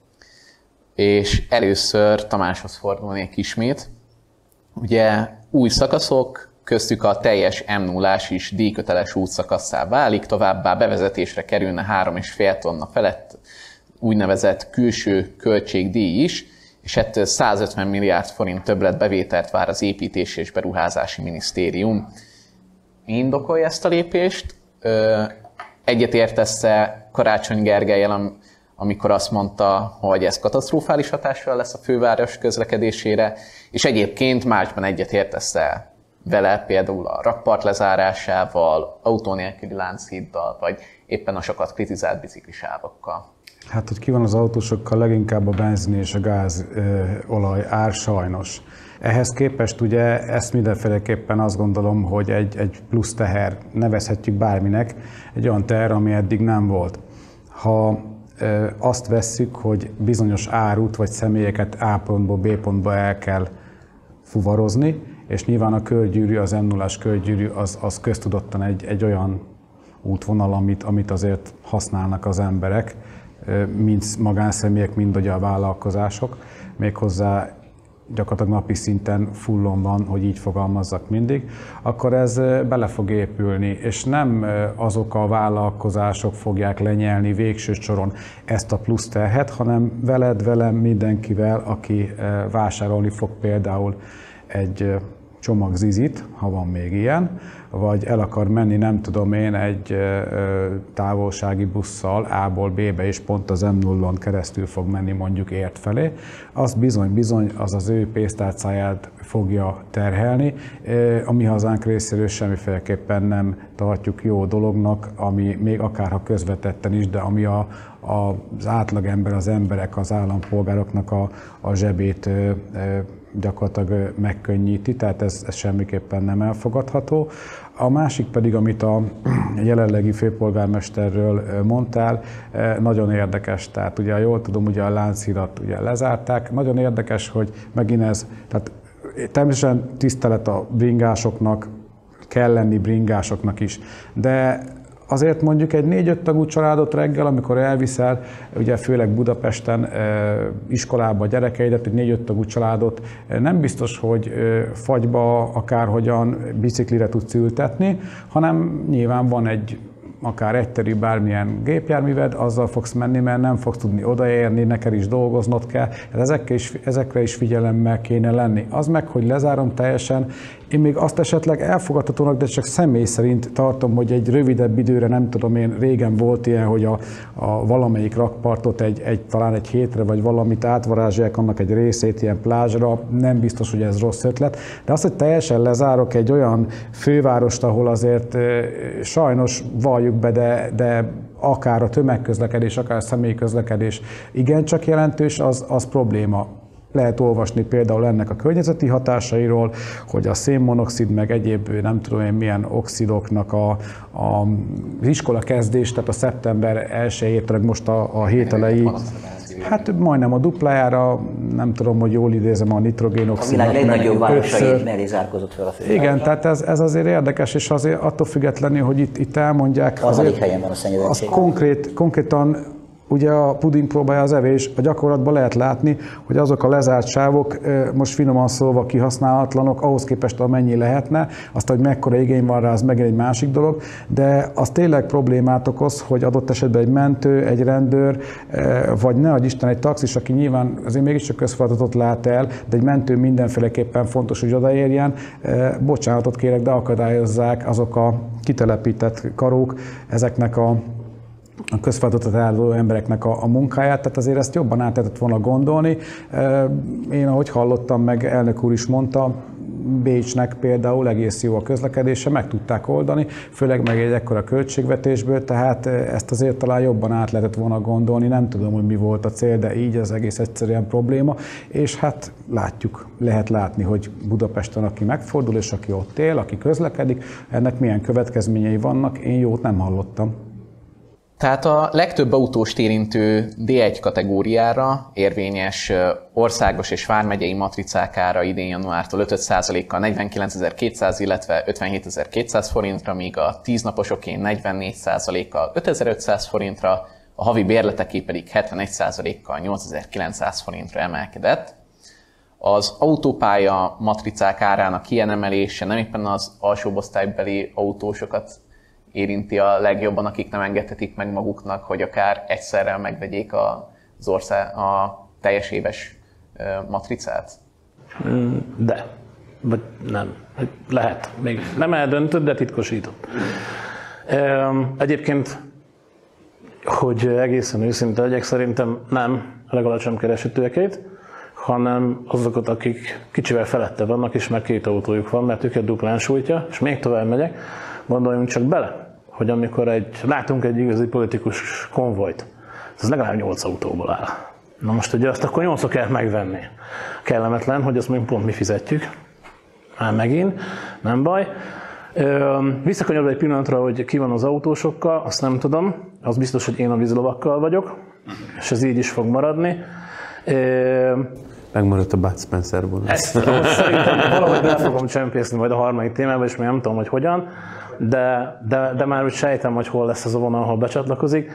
És először Tamáshoz fordulnék ismét. Ugye új szakaszok, köztük a teljes M0-ás is díjköteles útszakasszá válik, továbbá bevezetésre kerülne 3,5 tonna felett úgynevezett külső költségdíj is, és ettől 150 milliárd forint többletbevételt vár az Építési és Beruházási Minisztérium. Mi indokolja ezt a lépést? Egyetértesz-e Karácsony Gergellyel, amikor azt mondta, hogy ez katasztrofális hatással lesz a főváros közlekedésére, és egyébként másban egyetértesz-e vele, például a rakpart lezárásával, autó nélküli Lánchíddal, vagy éppen a sokat kritizált biciklisávokkal? Hát, hogy ki van az autósokkal, leginkább a benzin és a gázolaj ár sajnos. Ehhez képest ugye ezt mindenféleképpen azt gondolom, hogy egy plusz teher, nevezhetjük bárminek, egy olyan teher, ami eddig nem volt. Ha azt vesszük, hogy bizonyos árut vagy személyeket A pontból B pontba el kell fuvarozni, és nyilván a körgyűrű, az M0-ás körgyűrű az köztudottan egy olyan útvonal, amit azért használnak az emberek, mind magánszemélyek, mind ugye a vállalkozások, méghozzá gyakorlatilag napi szinten fullon van, hogy így fogalmazzak mindig, akkor ez bele fog épülni, és nem azok a vállalkozások fogják lenyelni végső soron ezt a plusz terhet, hanem velem, mindenkivel, aki vásárolni fog például egy csomag zizit, ha van még ilyen, vagy el akar menni, nem tudom én, egy távolsági busszal A-ból B-be, és pont az M0-on keresztül fog menni mondjuk Ért felé, az bizony az az ő pénztárcáját fogja terhelni. A mi hazánk részéről semmiféleképpen nem tartjuk jó dolognak, ami még akárha közvetetten is, de ami az átlagember, az emberek, az állampolgároknak a zsebét gyakorlatilag megkönnyíti, tehát ez semmiképpen nem elfogadható. A másik pedig, amit a jelenlegi főpolgármesterről mondtál, nagyon érdekes. Tehát ugye, jól tudom, ugye a Lánchidat ugye lezárták. Nagyon érdekes, hogy megint ez, tehát természetesen tisztelet a bringásoknak, kell lenni bringásoknak is, de azért mondjuk egy 4-5 tagú családot reggel, amikor elviszel, ugye főleg Budapesten iskolába a gyerekeidet, egy 4-5 tagú családot, nem biztos, hogy fagyba akárhogyan biciklire tudsz ültetni, hanem nyilván van egy akár egyterű bármilyen gépjárműved, azzal fogsz menni, mert nem fogsz tudni odaérni, neked is dolgoznod kell. Ezekre is figyelemmel kéne lenni. Az meg, hogy lezárom teljesen, Én még azt esetleg elfogadhatónak, de csak személy szerint tartom, hogy egy rövidebb időre, nem tudom én, régen volt ilyen, hogy a valamelyik rakpartot talán egy hétre vagy valamit átvarázsolják annak egy részét ilyen plázsra, nem biztos, hogy ez rossz ötlet. De azt, hogy teljesen lezárok egy olyan fővárost, ahol azért sajnos valljuk be, de akár a tömegközlekedés, akár a személyközlekedés igencsak jelentős, az probléma. Lehet olvasni például ennek a környezeti hatásairól, hogy a szénmonoxid meg egyéb nem tudom én milyen oxidoknak az iskola kezdés, tehát a szeptember 1-től most a hét elejé, hát majdnem a duplájára, nem tudom, hogy jól idézem a nitrogénoxidnak. A világ legnagyobb városai mellé zárkozott fel a főváros. Igen, tehát ez azért érdekes, és azért attól függetlenül, hogy itt elmondják. Harmadik helyen van a szennyezettség. Az konkrétan ugye a puding próbálja az evés, a gyakorlatban lehet látni, hogy azok a lezárt sávok, most finoman szólva kihasználatlanok, ahhoz képest amennyi lehetne, azt, hogy mekkora igény van rá, az megint egy másik dolog, de az tényleg problémát okoz, hogy adott esetben egy mentő, egy rendőr, vagy nehogy Isten egy taxis, aki nyilván azért mégiscsak közfeladatot lát el, de egy mentő mindenféleképpen fontos, hogy odaérjen. Bocsánatot kérek, de akadályozzák azok a kitelepített karók ezeknek a közfeladatot ellátó embereknek a munkáját, tehát azért ezt jobban át lehetett volna gondolni. Én, ahogy hallottam, meg elnök úr is mondta, Bécsnek például egész jó a közlekedése, meg tudták oldani, főleg meg egy ekkora költségvetésből, tehát ezt azért talán jobban át lehetett volna gondolni, nem tudom, hogy mi volt a cél, de így az egész egyszerűen probléma, és hát látjuk, lehet látni, hogy Budapesten aki megfordul, és aki ott él, aki közlekedik, ennek milyen következményei vannak, én jót nem hallottam. Tehát a legtöbb autóst érintő D1 kategóriára érvényes országos és vármegyei matricák ára idén januártól 5%-kal 49.200, illetve 57.200 forintra, míg a 10 naposoké 44%-kal 5.500 forintra, a havi bérleteké pedig 71%-kal 8.900 forintra emelkedett. Az autópálya matricák árának ilyen emelése nem éppen az alsóbb-osztálybeli autósokat érinti a legjobban, akik nem engedhetik meg maguknak, hogy akár egyszerre megvegyék az ország, a teljes éves matricát? De. Vagy nem. Lehet. Még nem eldöntött, de titkosított. Egyébként, hogy egészen őszinte legyek, szerintem nem a legalacsonyabb keresőtőekét, hanem azokat, akik kicsivel felette vannak, és már 2 autójuk van, mert őket duplán sújtja, és még tovább megyek, gondoljunk csak bele, hogy amikor látunk egy igazi politikus konvojt, az legalább 8 autóból áll. Na most ugye azt akkor 8-szor kell megvenni. Kellemetlen, hogy azt mondjuk pont mi fizetjük. Már megint, nem baj. Visszakanyarodva egy pillanatra, hogy ki van az autósokkal, azt nem tudom. Az biztos, hogy én a vízlovakkal vagyok, és ez így is fog maradni. Megmaradt a Bud Spencer vonal. Ezt szerintem valahogy be fogom csempészni majd a harmadik témába, és még nem tudom, hogy hogyan, de már úgy sejtem, hogy hol lesz ez a vonal, ahol becsatlakozik.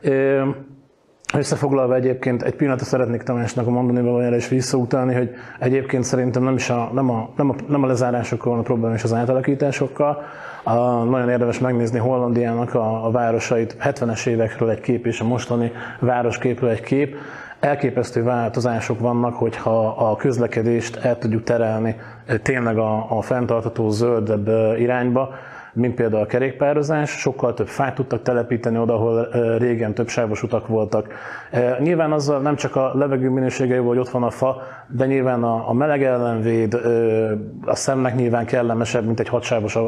Összefoglalva egyébként egy pillanatra szeretnék Tamásnak a mondani valójára is visszautalni, hogy egyébként szerintem nem a lezárásokkal van a probléma, és az átalakításokkal. Nagyon érdemes megnézni Hollandiának a városait, 70-es évekről egy kép és a mostani városképről egy kép. Elképesztő változások vannak, hogyha a közlekedést el tudjuk terelni tényleg a fenntartható zöldebb irányba, mint például a kerékpározás. Sokkal több fát tudtak telepíteni oda, ahol régen több sávos utak voltak. Nyilván azzal nem csak a levegő minősége jó, hogy ott van a fa, de nyilván a meleg ellenvéd a szemnek nyilván kellemesebb, mint egy 6-sávos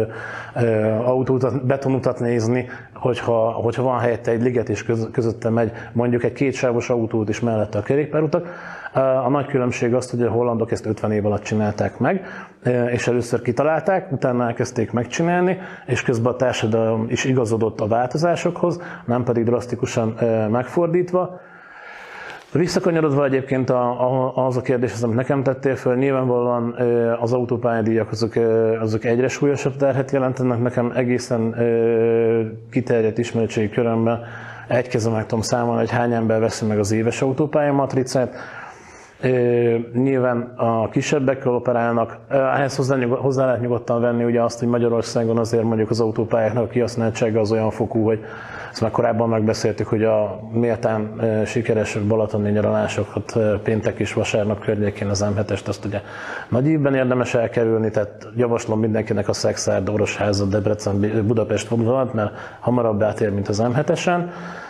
autóutat, betonutat nézni, hogyha van helyette egy liget és közötte megy mondjuk egy 2-sávos autót is mellette a kerékpárutak. A nagy különbség az, hogy a hollandok ezt 50 év alatt csinálták meg, és először kitalálták, utána elkezdték megcsinálni, és közben a társadalom is igazodott a változásokhoz, nem pedig drasztikusan megfordítva. Visszakanyarodva egyébként az a kérdés, amit nekem tettél föl, nyilvánvalóan az autópályadíjak azok egyre súlyosabb terhet jelentenek, nekem egészen kiterjedt ismeretségi körömben egy kezem meg tudom számolni, hogy hány ember veszi meg az éves autópálya matricát. Nyilván a kisebbekkel operálnak, ehhez hozzá lehet nyugodtan venni ugye azt, hogy Magyarországon azért mondjuk az autópályáknak a kihasználtsága az olyan fokú, hogy ezt már korábban megbeszéltük, hogy a méltán sikeres balatoni nyaralásokat péntek és vasárnap környékén az M7-est azt ugye nagy évben érdemes elkerülni, tehát javaslom mindenkinek a Szexárd, Orosháza, Debrecen, Budapest vonalat, mert hamarabb átér, mint az M7-esen.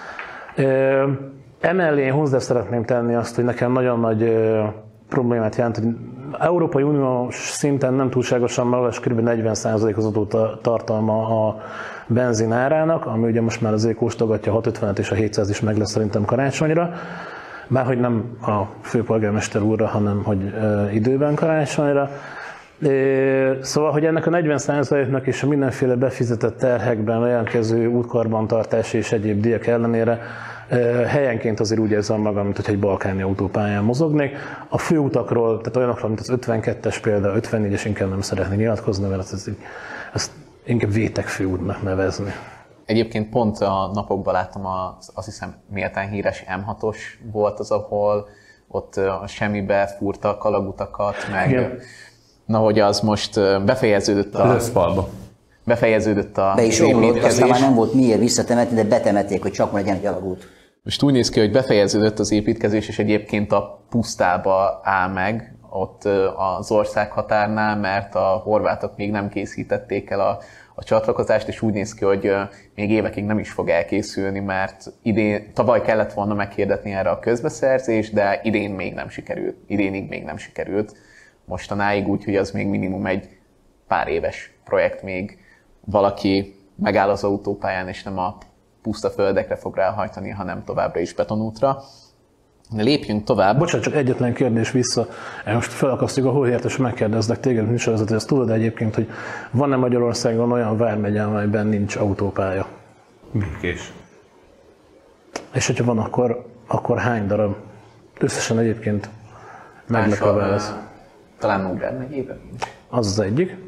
Emellé én hozzá szeretném tenni azt, hogy nekem nagyon nagy problémát jelent, hogy Európai Uniós szinten nem túlságosan magas, kb. 40% az adótartalma a benzin árának, ami ugye most már azért kóstolgatja a 650-et és a 700 is meg lesz szerintem karácsonyra. Bárhogy nem a főpolgármester úrra, hanem hogy időben karácsonyra. Szóval, hogy ennek a 40%-nak és a mindenféle befizetett terhekben jelentkező útkarbantartási és egyéb díjak ellenére helyenként azért úgy érzem magam, mint hogy egy balkáni autópályán mozognék. A főutakról, tehát olyanokról, mint az 52-es példa, 54-es inkább nem szeretnék nyilatkozni, mert ezt inkább vétek főútnak nevezni. Egyébként pont a napokban láttam, azt hiszem méltán híres M6-os volt az, ahol ott a semmibe fúrtak alagutakat, meg igen. Na, hogy az most befejeződött befejeződött a be is omlott, aztán már nem volt miért visszatemetni, de betemették, hogy csak legyen egy alagút. Most úgy néz ki, hogy befejeződött az építkezés, és egyébként a pusztába áll meg ott az országhatárnál, mert a horvátok még nem készítették el a csatlakozást, és úgy néz ki, hogy még évekig nem is fog elkészülni, mert tavaly kellett volna meghirdetni erre a közbeszerzést, de idénig még nem sikerült. Mostanáig, úgyhogy az még minimum egy pár éves projekt, még valaki megáll az autópályán, és nem a puszta földekre fog ráhajtani, hanem továbbra is betonútra. De lépjünk tovább. Bocsánat, csak egyetlen kérdés vissza. Most felakasztjuk a hóhért, és megkérdezlek téged, műsorvezető, ezt tudod egyébként, hogy van-e Magyarországon olyan vármegye, amelyben nincs autópálya? Békés. És hogyha van, akkor hány darab? Összesen egyébként meglepő válasz. Talán Nógrád megyében nincs. Az az egyik.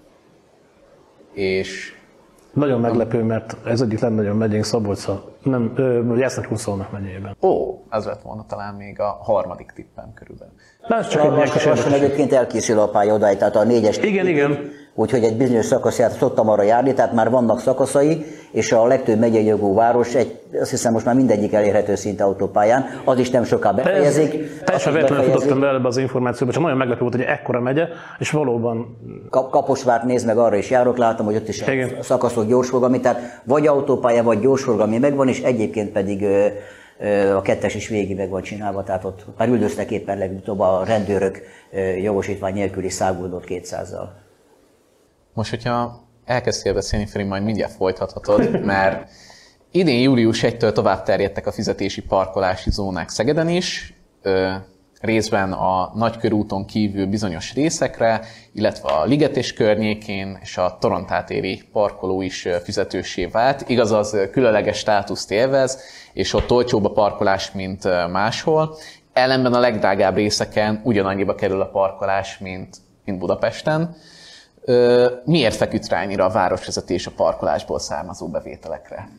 És nagyon meglepő, mert ez egyik legnagyobb megyénk Jászló-Huszolnak megyében. Az lett volna talán még a harmadik tippem körülbelül. Lassan egyébként elkészül a pálya odáig, tehát a 4-es. Igen. Úgyhogy egy bizonyos szakaszját szoktam arra járni, tehát már vannak szakaszai, és a legtöbb megyei jogú város, azt hiszem most már mindegyik elérhető szinte autópályán, az is nem soká befejezik. Teljesen véletlenül futottam be ebbe az információba, csak nagyon meglepő volt, hogy ekkora megye, és valóban... Kaposvárt nézd meg, arra is járok, látom, hogy ott is a szakaszok gyorsforgalmi, tehát vagy autópálya, vagy gyorsforgalmi megvan, és egyébként pedig a 2-es is végig meg van csinálva, tehát ott már üldöztek éppen legutóbb a rendőrök jogosítvány nélküli száguldót 200-zal. Most, hogyha elkezdtél beszélni, Feri, majd mindjárt folytathatod, mert idén július 1-től tovább terjedtek a fizetési parkolási zónák Szegeden is, részben a Nagykörúton kívül bizonyos részekre, illetve a Ligetés környékén és a Torontátéri parkoló is fizetőssé vált. Igaz, az különleges státuszt élvez, és ott olcsóbb a parkolás, mint máshol. Ellenben a legdrágább részeken ugyanannyiba kerül a parkolás, mint Budapesten. Miért feküdt rá annyira a városvezetés a parkolásból származó bevételekre?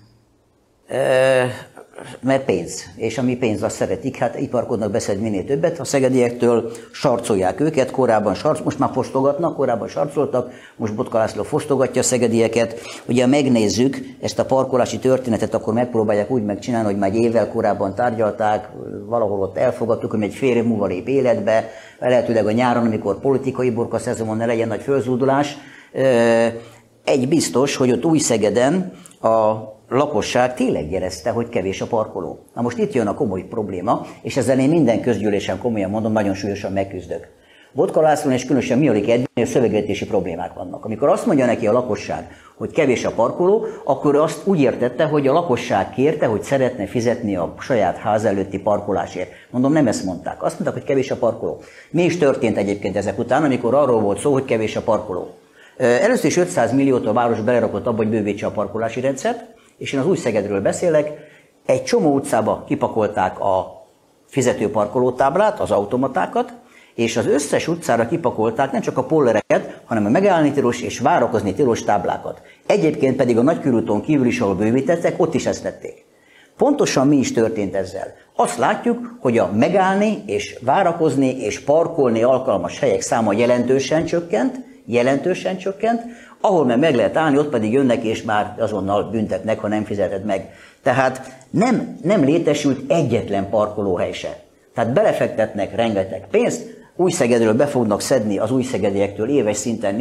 Mert pénz, és ami pénz, azt szeretik, hát iparkodnak beszélni minél többet, a szegediektől sarcolják őket, most már fosztogatnak, korábban sarcoltak, most Botka László fosztogatja a szegedieket. Ugye megnézzük ezt a parkolási történetet, akkor megpróbálják úgy megcsinálni, hogy már egy évvel korábban tárgyalták, valahol ott elfogadtuk, hogy egy fél év múlva lép életbe, lehetőleg a nyáron, amikor politikai burka szezonban ne legyen nagy fölzúdulás. Egy biztos, hogy ott Új-Szegeden a lakosság tényleg érezte, hogy kevés a parkoló. Na most itt jön a komoly probléma, és ezzel én minden közgyűlésen komolyan mondom, nagyon súlyosan megküzdök. Botka Lászlón és különösen Miholik Edvinnél szövegértési problémák vannak. Amikor azt mondja neki a lakosság, hogy kevés a parkoló, akkor azt úgy értette, hogy a lakosság kérte, hogy szeretne fizetni a saját ház előtti parkolásért. Mondom, nem ezt mondták. Azt mondták, hogy kevés a parkoló. Mi is történt egyébként ezek után, amikor arról volt szó, hogy kevés a parkoló? Először is 500 milliót a város belerakott abba, hogy bővítse a parkolási rendszert, és én az Új-Szegedről beszélek, egy csomó utcába kipakolták a fizetőparkolótáblát, az automatákat, és az összes utcára kipakolták nem csak a pollereket, hanem a megállni tilos és várakozni tilos táblákat. Egyébként pedig a Nagykörúton kívül is, ahol bővítettek, ott is ezt tették. Pontosan mi is történt ezzel? Azt látjuk, hogy a megállni és várakozni és parkolni alkalmas helyek száma jelentősen csökkent, ahol meg lehet állni, ott pedig jönnek és már azonnal büntetnek, ha nem fizeted meg. Tehát nem létesült egyetlen parkolóhely se. Tehát belefektetnek rengeteg pénzt, Újszegedről be fognak szedni az újszegediektől éves szinten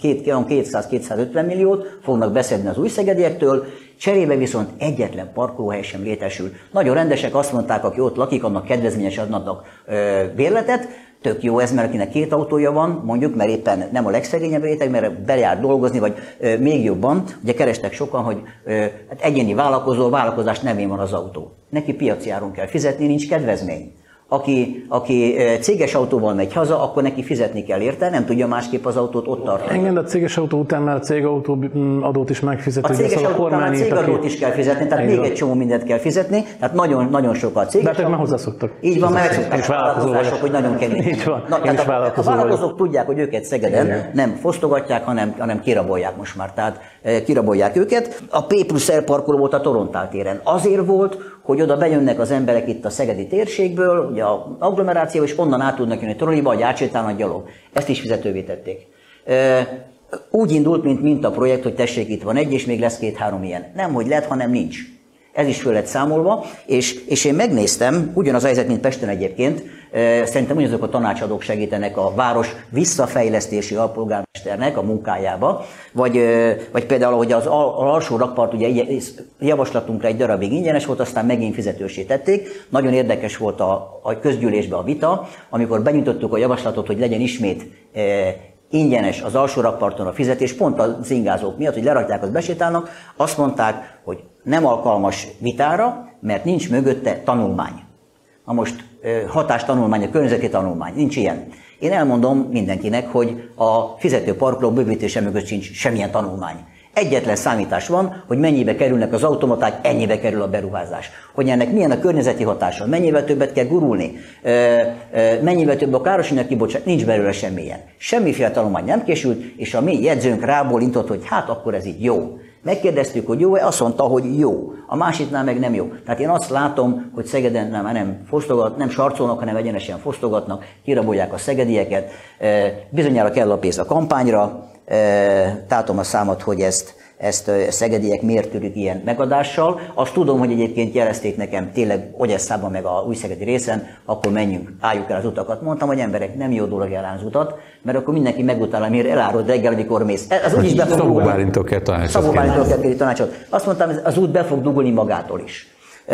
200-250 milliót fognak beszedni az újszegediektől, cserébe viszont egyetlen parkolóhely sem létesül. Nagyon rendesek, azt mondták, aki ott lakik, annak kedvezményes adnak bérletet, tök jó ez, mert akinek 2 autója van, mondjuk, mert éppen nem a legszegényebb réteg, mert bejár dolgozni, vagy még jobban, ugye kerestek sokan, hogy hát egyéni vállalkozás nevén van az autó. Neki piaci áron kell fizetni, nincs kedvezmény. Aki céges autóval megy haza, akkor neki fizetni kell érte, nem tudja másképp az autót ott tartani. Igen, de a céges autó után már a cégautó adót is megfizeti. A céges autó után a cégadót is kell fizetni, tehát még egy csomó mindent kell fizetni, tehát nagyon sok a céges autó. De már hozzászoktak. Így van, mert megszokták a vállalkozások, hogy nagyon kemény. Így van, a vállalkozók tudják, hogy őket Szegeden nem fosztogatják, hanem kirabolják most már, tehát kirabolják őket. A P+R parkoló volt a Torontál téren. Azért volt, hogy oda bejönnek az emberek itt a szegedi térségből, ugye a agglomeráció, és onnan át tudnak jönni trolliba, vagy átsétálnak gyalog. Ezt is fizetővé tették. Úgy indult, mint a projekt, hogy tessék, itt van egy, és még lesz 2-3 ilyen. Nem, hogy lett, hanem nincs. Ez is föl lett számolva, és én megnéztem, ugyanaz a helyzet, mint Pesten egyébként, szerintem ugyanazok a tanácsadók segítenek a város visszafejlesztési alpolgármesternek a munkájába, vagy például, hogy az alsó rakpart ugye javaslatunkra egy darabig ingyenes volt, aztán megint fizetősé tették. Nagyon érdekes volt a közgyűlésben a vita, amikor benyújtottuk a javaslatot, hogy legyen ismét ingyenes az alsó rakparton a fizetés, pont az ingázók miatt, hogy lerakják, az besétálnak, azt mondták, hogy nem alkalmas vitára, mert nincs mögötte tanulmány. Na most hatástanulmány, a környezeti tanulmány, nincs ilyen. Én elmondom mindenkinek, hogy a fizető parkolók bővítése mögött sincs semmilyen tanulmány. Egyetlen számítás van, hogy mennyibe kerülnek az automaták, ennyibe kerül a beruházás. Hogy ennek milyen a környezeti hatása, mennyivel többet kell gurulni, mennyivel több a károsanyag kibocsát, nincs belőle semmilyen. Semmiféle tanulmány nem készült, és a mi jegyzőnk rábólintott, hogy hát akkor ez így jó. Megkérdeztük, hogy jó-e, azt mondta, hogy jó. A másiknál meg nem jó. Tehát én azt látom, hogy Szegeden nem sarcolnak, hanem egyenesen fosztogatnak, kirabolják a szegedieket. Bizonyára kell a pénz a kampányra. Tátom a számot, hogy ezt szegediek miért tűrik ilyen megadással. Azt tudom, hogy egyébként jelezték nekem tényleg Ogyesszában meg a újszegedi részen, akkor menjünk, álljuk el az utakat. Mondtam, hogy emberek, nem jó dolog elállni az utat, mert akkor mindenki megutálja, miért elárod reggel, amikor mész. Az úgyis be fog dugulni. Szabó Bálintól kell tanácsot. Azt mondtam, az út be fog dugulni magától is.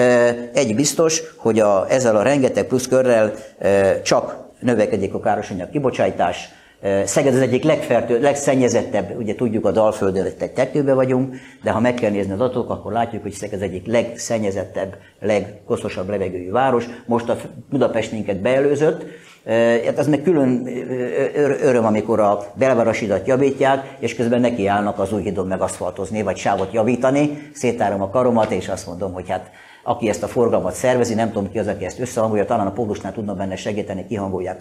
Egy biztos, hogy ezzel a rengeteg pluszkörrel csak növekedik a károsanyag kibocsátás. Szeged az egyik legszennyezettebb, ugye tudjuk, a Dalföldön egy tetőben vagyunk, de ha meg kell nézni az adatokat, akkor látjuk, hogy Szeged az egyik legszennyezettebb, legkosztosabb levegőjű város. Most a Budapest minket beelőzött. Ez meg külön öröm, amikor a belvárosidat javítják, és közben nekiállnak az új hídon megaszfaltozni, vagy sávot javítani. Szétárom a karomat, és azt mondom, hogy hát aki ezt a forgalmat szervezi, nem tudom ki az, aki ezt összehangolja, talán a Pólusnál tudna benne segíteni, kihangolja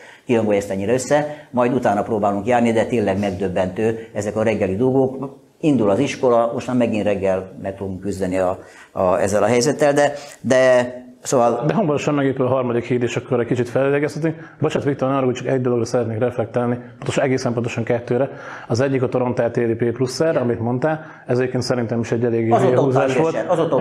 ezt ennyire össze, majd utána próbálunk járni, de tényleg megdöbbentő ezek a reggeli dolgok. Indul az iskola, most már megint reggel meg fogunk küzdeni ezzel a helyzettel, de szóval... De hamarosan megépül a harmadik híd, és akkor egy kicsit felidegeztetünk. Bocsánat, Viktor, arra, hogy csak egy dologra szeretnék reflektálni, egészen pontosan 2-re. Az egyik a Torontál téri P+R, amit mondtál, ez egyébként szerintem is egy eléggé húzás volt.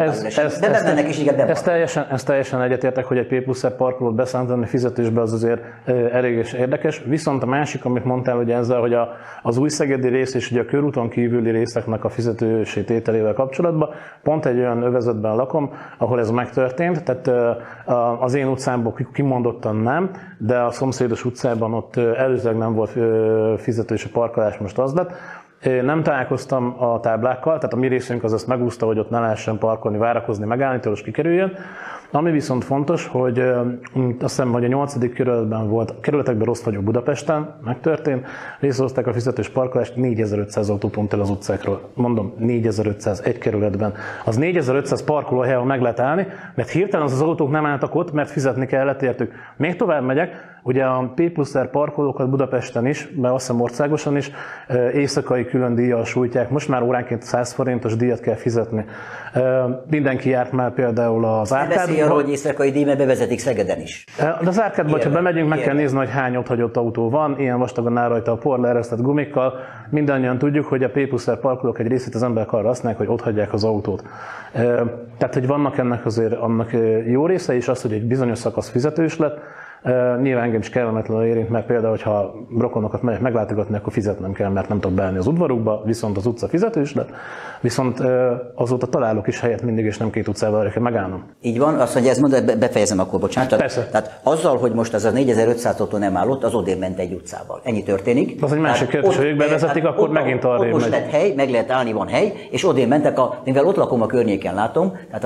Ez teljesen egyetértek, hogy egy P+R parkolót beszállítani fizetésbe az azért elég érdekes. Viszont a másik, amit mondtál, hogy ezzel, hogy az újszegedi rész és ugye a körúton kívüli részeknek a fizetősé tételével kapcsolatban, pont egy olyan övezetben lakom, ahol ez megtörtént, tehát az én utcámból kimondottan nem, de a szomszédos utcában ott előzőleg nem volt fizetős a parkolás, most az lett. Nem találkoztam a táblákkal, tehát a mi részünk az ezt megúszta, hogy ott ne lehessen parkolni, várakozni, megállni, tőle is kikerüljön. Ami viszont fontos, hogy azt hiszem, hogy a 8. kerületben volt, kerületekben rossz vagyok Budapesten, megtörtént, részrehozták a fizetős parkolást, 4500 autó pont el az utcákról. Mondom, 4500 egy kerületben. Az 4500 parkolóhely, ahol meg lehet állni, mert hirtelen az autók nem álltak ott, mert fizetni kellett értük. Még tovább megyek, Ugye a P+R parkolókat Budapesten is, mert azt hiszem országosan is éjszakai külön díjjal sújtják. Most már óránként 100 forintos díjat kell fizetni. Mindenki járt már például az Árkádba. Beszélj arról, hogy éjszakai díj, mert bevezetik Szegeden is. De az Árkádba, ha bemegyünk, meg kell nézni, hogy hány ott hagyott autó van, ilyen vastagon áll rajta a por leeresztett gumikkal. Mindannyian tudjuk, hogy a P+R parkolók egy részét az emberek arra használják, hogy ott hagyják az autót. Tehát, hogy vannak ennek azért annak jó része is az, hogy egy bizonyos szakasz fizetős lett. Nyilván engem is kellemetlenül érint, mert például, hogyha rokonokat megyek meglátogatni, akkor fizetnem kell, mert nem tudok beállni az udvarukba, viszont az utca fizetős lett, viszont azóta találok is helyet mindig, és nem két utcával kell megállnom. Így van, azt mondja, ezt mondod, befejezem akkor, bocsánat. Persze. Tehát azzal, hogy most az a 4500 autó nem állott, az odébb ment egy utcával. Ennyi történik. Az egy másik kérdés, hogy ők bevezetik, akkor megint arrébb megy. Most lett hely, meg lehet állni, van hely, és odébb mentek, mivel ott lakom a környéken látom, tehát a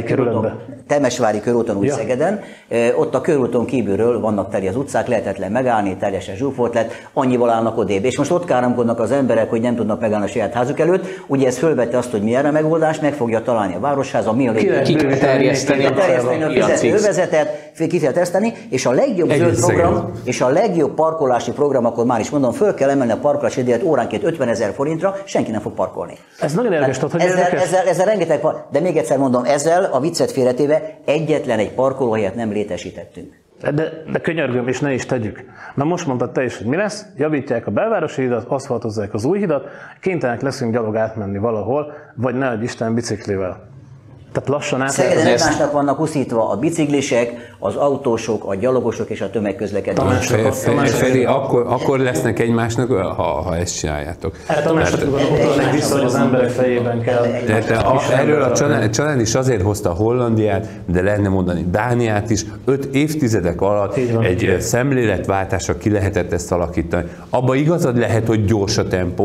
Temesvári körúton úgy Szegeden, ott a körúton kívülről vannak teli az utcák, lehetetlen megállni, teljesen zsúfolt lett, annyival állnak odébb. És most ott káromkodnak az emberek, hogy nem tudnak megállni a saját házuk előtt. Ugye ez fölvette azt, hogy mi erre megoldás, meg fogja találni a Városháza, mi a kiterjeszteni a fizetőövezetet, kiterjeszteni, és a legjobb zöld program, és a legjobb parkolási program, akkor már is mondom, föl kell emelni a parkolási díjat óránként 50 000 forintra, senki nem fog parkolni. Ez nagyon érdekes, hogy ezzel rengeteg, de még egyszer mondom, ezzel a viccet félretéve egyetlen egy parkolóhelyet nem létesítettünk. De könyörgöm, és ne is tegyük. Mert most mondtad te is, hogy mi lesz, javítják a belvárosi hidat, aszfaltozzák az új hidat, kénytelenek leszünk gyalog átmenni valahol, vagy nehogy Isten biciklivel. Tehát lassan Szegeden egymásnak vannak uszítva a biciklisek, az autósok, a gyalogosok és a tömegközlekedés. Feri, akkor lesznek egymásnak, ha ezt csináljátok. Tamásnak utalnék vissza, hogy az emberek fejében kell. Erről a család is azért hozta Hollandiát, de lehetne mondani Dániát is. 5 évtizedek alatt egy szemléletváltásra ki lehetett ezt alakítani. Abba igazad lehet, hogy gyors a tempó,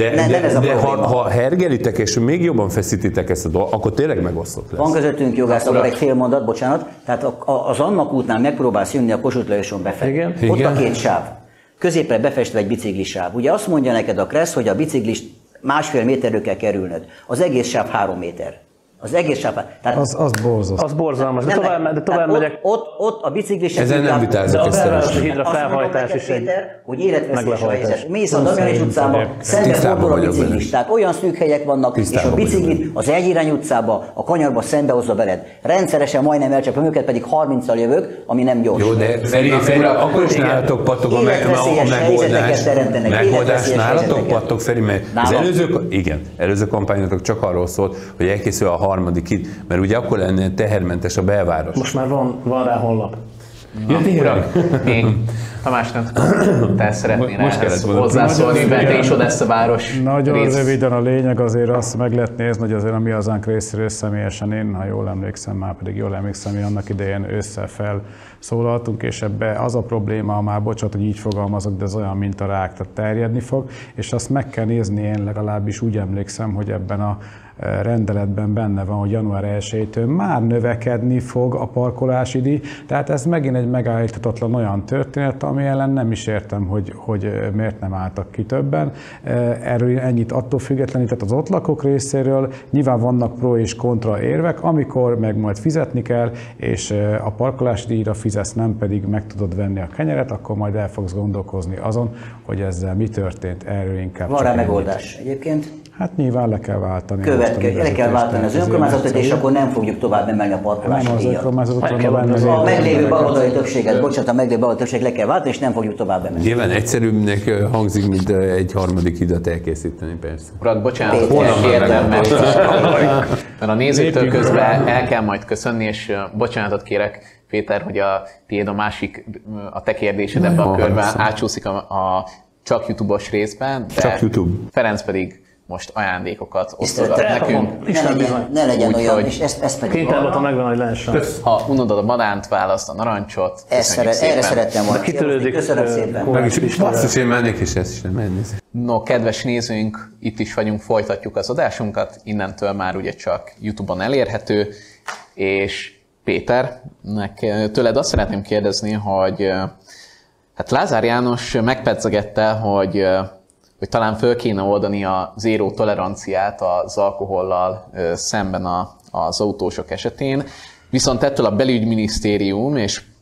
de ha hergelitek és még jobban feszítitek ezt a dolgot, akkor tényleg megosztott lesz. Van közöttünk jogász, akkor egy fél mondat, bocsánat. Tehát az Annak útnál megpróbálsz jönni a Kossuth Lajoson befelé. Ott a két sáv. Középre befestve egy biciklisáv. Ugye azt mondja neked a Kressz, hogy a biciklist 1,5 méterről kell kerülnöd. Az egész sáv 3 méter. Az egész sáv. Az borzasztó. Az borzalmas. De tovább megyek. Ott a biciklis. Ezen nem vitázok, ezt a hídra felhajtás is egy hogy életveszélyes a helyzet. Mész a Damjanics utcába, szembe fordul a biciklisták. Olyan szűk helyek vannak, és a biciklit az Egyirány utcába, a kanyarba szembe hozza veled. Rendszeresen majdnem elcsapom őket, pedig 30-al jövök, ami nem gyors. Jó, de Feri, akkor is nálatok pattog a megoldás. Megoldás nálatok pattog, Feri, mert az előző kampányotok csak arról szólt, hogy elkészül a harmadik híd, mert ugye akkor lenne tehermentes a belváros. Most már van rá honlap. Uram, még Tamásnak, te szeretnél ehhez hozzászólni, mert te is Odessa város. Nagyon röviden a lényeg, azért azt meg lehet nézni, hogy azért a Mi Hazánk részéről személyesen én, ha jól emlékszem, már pedig jól emlékszem, hogy annak idején ősszel felszólaltunk, és ebbe az a probléma, már bocsánat, hogy így fogalmazok, de ez olyan, mint a rák, tehát terjedni fog, és azt meg kell nézni, én legalábbis úgy emlékszem, hogy ebben a rendeletben benne van, hogy január 1-től már növekedni fog a parkolási díj, tehát ez megint egy megállíthatatlan olyan történet, ami ellen nem is értem, hogy miért nem álltak ki többen. Erről ennyit attól függetlenül, tehát az ott lakók részéről nyilván vannak pro és kontra érvek, amikor meg majd fizetni kell, és a parkolási díjra fizetsz, nem pedig meg tudod venni a kenyeret, akkor majd el fogsz gondolkozni azon, hogy ezzel mi történt, erről inkább. Van rá megoldás egyébként? Hát nyilván le kell váltani. Le kell váltani az önkormányzatot, és akkor nem fogjuk tovább emelni a parkolási díjat. A meglévő baloldali többséget, bocsánat, a meglévő baloldali többséget le kell váltani, és nem fogjuk tovább emelni. Nyilván egyszerűbbnek hangzik, mint egy harmadik hidat elkészíteni, persze. Urak, bocsánat, kérdem, mert a nézőktől közben el kell majd köszönni, és bocsánatot kérek, Péter, hogy a tiéd a te kérdésed ebben a körben átsúszik a csak YouTube-os részben, de csak YouTube. Ferenc pedig most ajándékokat osztogat nekünk. Ne legyen olyan, és ezt pedig... Kénytelen megvan, hogy lehessen. Ha unod a banánt, választ a narancsot. Erre szerettem volna. Köszönöm szépen. Basszus, én mennék, és ezt is nem menni. No, kedves nézőink, itt is vagyunk, folytatjuk az adásunkat. Innentől már ugye csak YouTube-on elérhető. És Péternek tőled azt szeretném kérdezni, hogy hát Lázár János megpedzegette, hogy talán föl kéne oldani a zéró toleranciát az alkohollal szemben az autósok esetén. Viszont ettől a belügyminisztérium és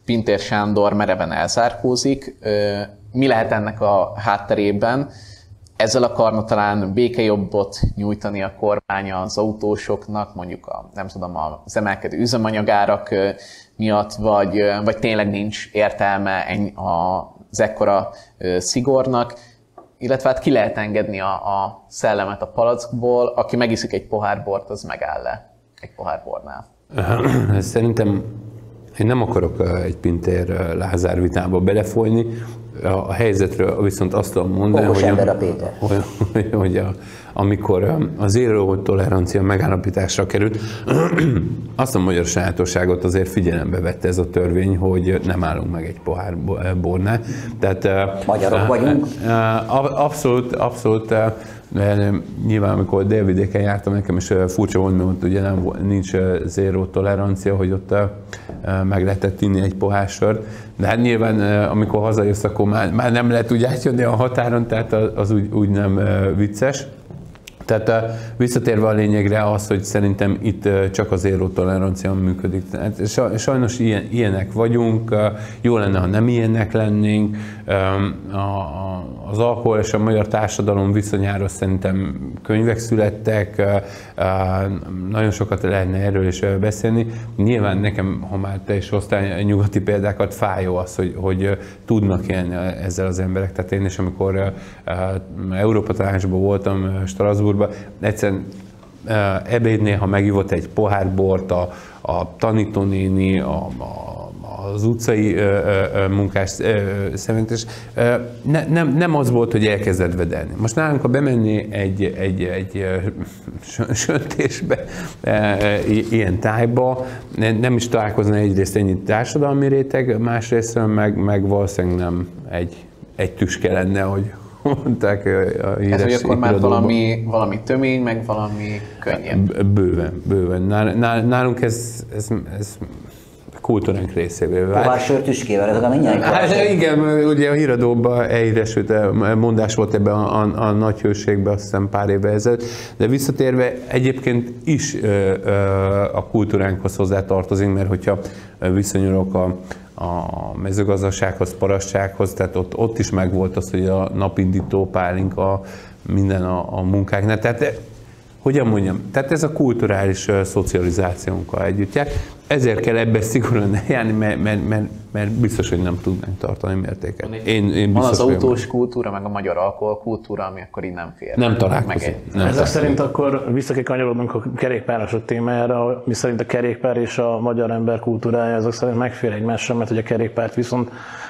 Pintér Sándor mereven elzárkózik. Mi lehet ennek a hátterében? Ezzel akarna talán békejobbot nyújtani a kormány az autósoknak, mondjuk az emelkedő üzemanyagárak miatt, vagy tényleg nincs értelme az ekkora szigornak, illetve hát ki lehet engedni a szellemet a palackból, aki megiszik egy pohár bort, az megáll le egy pohár bornál. Szerintem én nem akarok egy Pintér Lázár vitába belefolyni, a helyzetről viszont azt tudom mondani, hogy amikor az zéró tolerancia megállapításra került, azt a magyar sajátosságot azért figyelembe vette ez a törvény, hogy nem állunk meg egy pohár bornál. Tehát, magyarok vagyunk. Abszolút. Nyilván, amikor délvidéken jártam, nekem is furcsa volt, mert ott ugye nincs zéró tolerancia, hogy ott meg lehetett inni egy pohár sört. De hát nyilván, amikor hazajössz, akkor már nem lehet úgy átjönni a határon, tehát az úgy nem vicces. Tehát visszatérve a lényegre az, hogy szerintem itt csak az zéró tolerancia működik. Sajnos ilyenek vagyunk, jó lenne, ha nem ilyenek lennénk. Az alkohol és a magyar társadalom viszonyáról szerintem könyvek születtek, nagyon sokat lehetne erről is beszélni. Nyilván nekem, ha már te is hoztál nyugati példákat, fájó az, hogy tudnak élni ezzel az emberek. Tehát én is, amikor Európa Tanácsban voltam Strasbourgban, egyszerűen ebédnél, ha megivott egy pohár bort, a tanítónéni, az utcai munkás szementes, nem az volt, hogy elkezdett vedelni. Most nálunk, ha bemenni egy söntésbe, ilyen tájba, nem is találkozna egyrészt ennyi társadalmi réteg, másrésztről meg valószínűleg nem egy tüske lenne, hogy mondták a híres. Ez, hogy akkor már valami tömény, meg valami könnyebb. Bőven. Nálunk ez kultúránk részévé vált. Pohár sörtüskével, ez a mindjárt. Hát igen, ugye a híradóban elhíresült mondás volt ebben a nagy hőségben, azt hiszem pár évvel ezelőtt, de visszatérve egyébként is a kultúránkhoz hozzátartozik, mert hogyha viszonyulok a mezőgazdasághoz, parassághoz, tehát ott is megvolt az, hogy a napindító pálinka minden a munkáknál. Tehát hogyan mondjam, tehát ez a kulturális szocializációnkkal együtt jár. Ezért kell ebbe szigorúan eljárni, mert biztos, hogy nem tudnánk tartani mértéket. Van az autós kultúra, meg a magyar alkoholkultúra, ami akkor így nem fér. Nem találkozik. Ezek szerint akkor vissza kell kanyarodnunk a kerékpárosok témájára, mi szerint a kerékpár és a magyar ember kultúrája ezek szerint megfér egymásra, mert hogy a kerékpárt viszont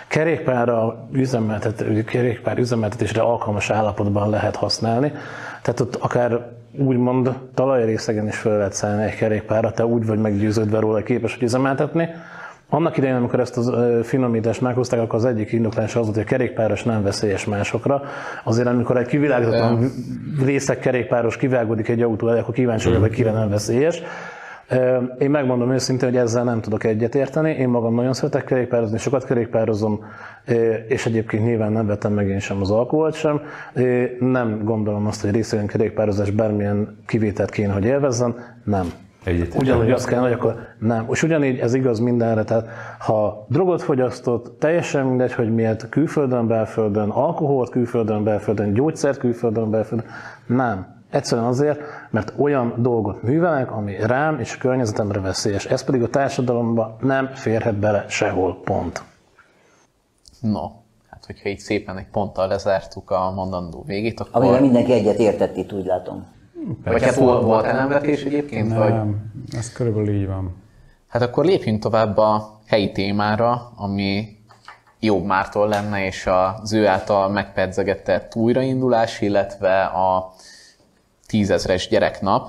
kerékpár üzemeltetésre alkalmas állapotban lehet használni. Tehát ott akár úgymond talajrészegen is fel lehet szállni egy kerékpárra, te úgy vagy meggyőződve róla, képes, hogy üzemeltetni. Annak idején, amikor ezt a finomítást meghozták, akkor az egyik indoklás az volt, hogy a kerékpáros nem veszélyes másokra. Azért, amikor egy kivilágítatlan részek kerékpáros kivágódik egy autó elé, akkor kíváncsi vagyok, hogy kire nem veszélyes. Én megmondom őszintén, hogy ezzel nem tudok egyetérteni. Én magam nagyon szeretek kerékpározni, sokat kerékpározom, és egyébként nyilván nem vettem meg én sem az alkoholt sem. Nem gondolom azt, hogy részegen kerékpározás bármilyen kivételt kéne, hogy élvezzen. Nem. Ugyanúgy azt kell, hogy akkor nem. És ugyanígy ez igaz mindenre, tehát ha drogot fogyasztott, teljesen mindegy, hogy miért, külföldön, belföldön, alkoholt külföldön, belföldön, gyógyszert külföldön, belföldön, nem. Egyszerűen azért, mert olyan dolgot művelnek, ami rám és a környezetemre veszélyes. Ez pedig a társadalomba nem férhet bele sehol, pont. No, hát hogyha így szépen egy ponttal lezártuk a mondandó végét, akkor... Amivel mindenki egyet értett itt, úgy látom. Vagy hát volt ellenvetés egyébként? Nem, vagy? ez körülbelül így van. Hát akkor lépjünk tovább a helyi témára, ami Jobb Márton lenne, és az ő által megpedzegetett újraindulás, illetve a 10 000-es gyereknap.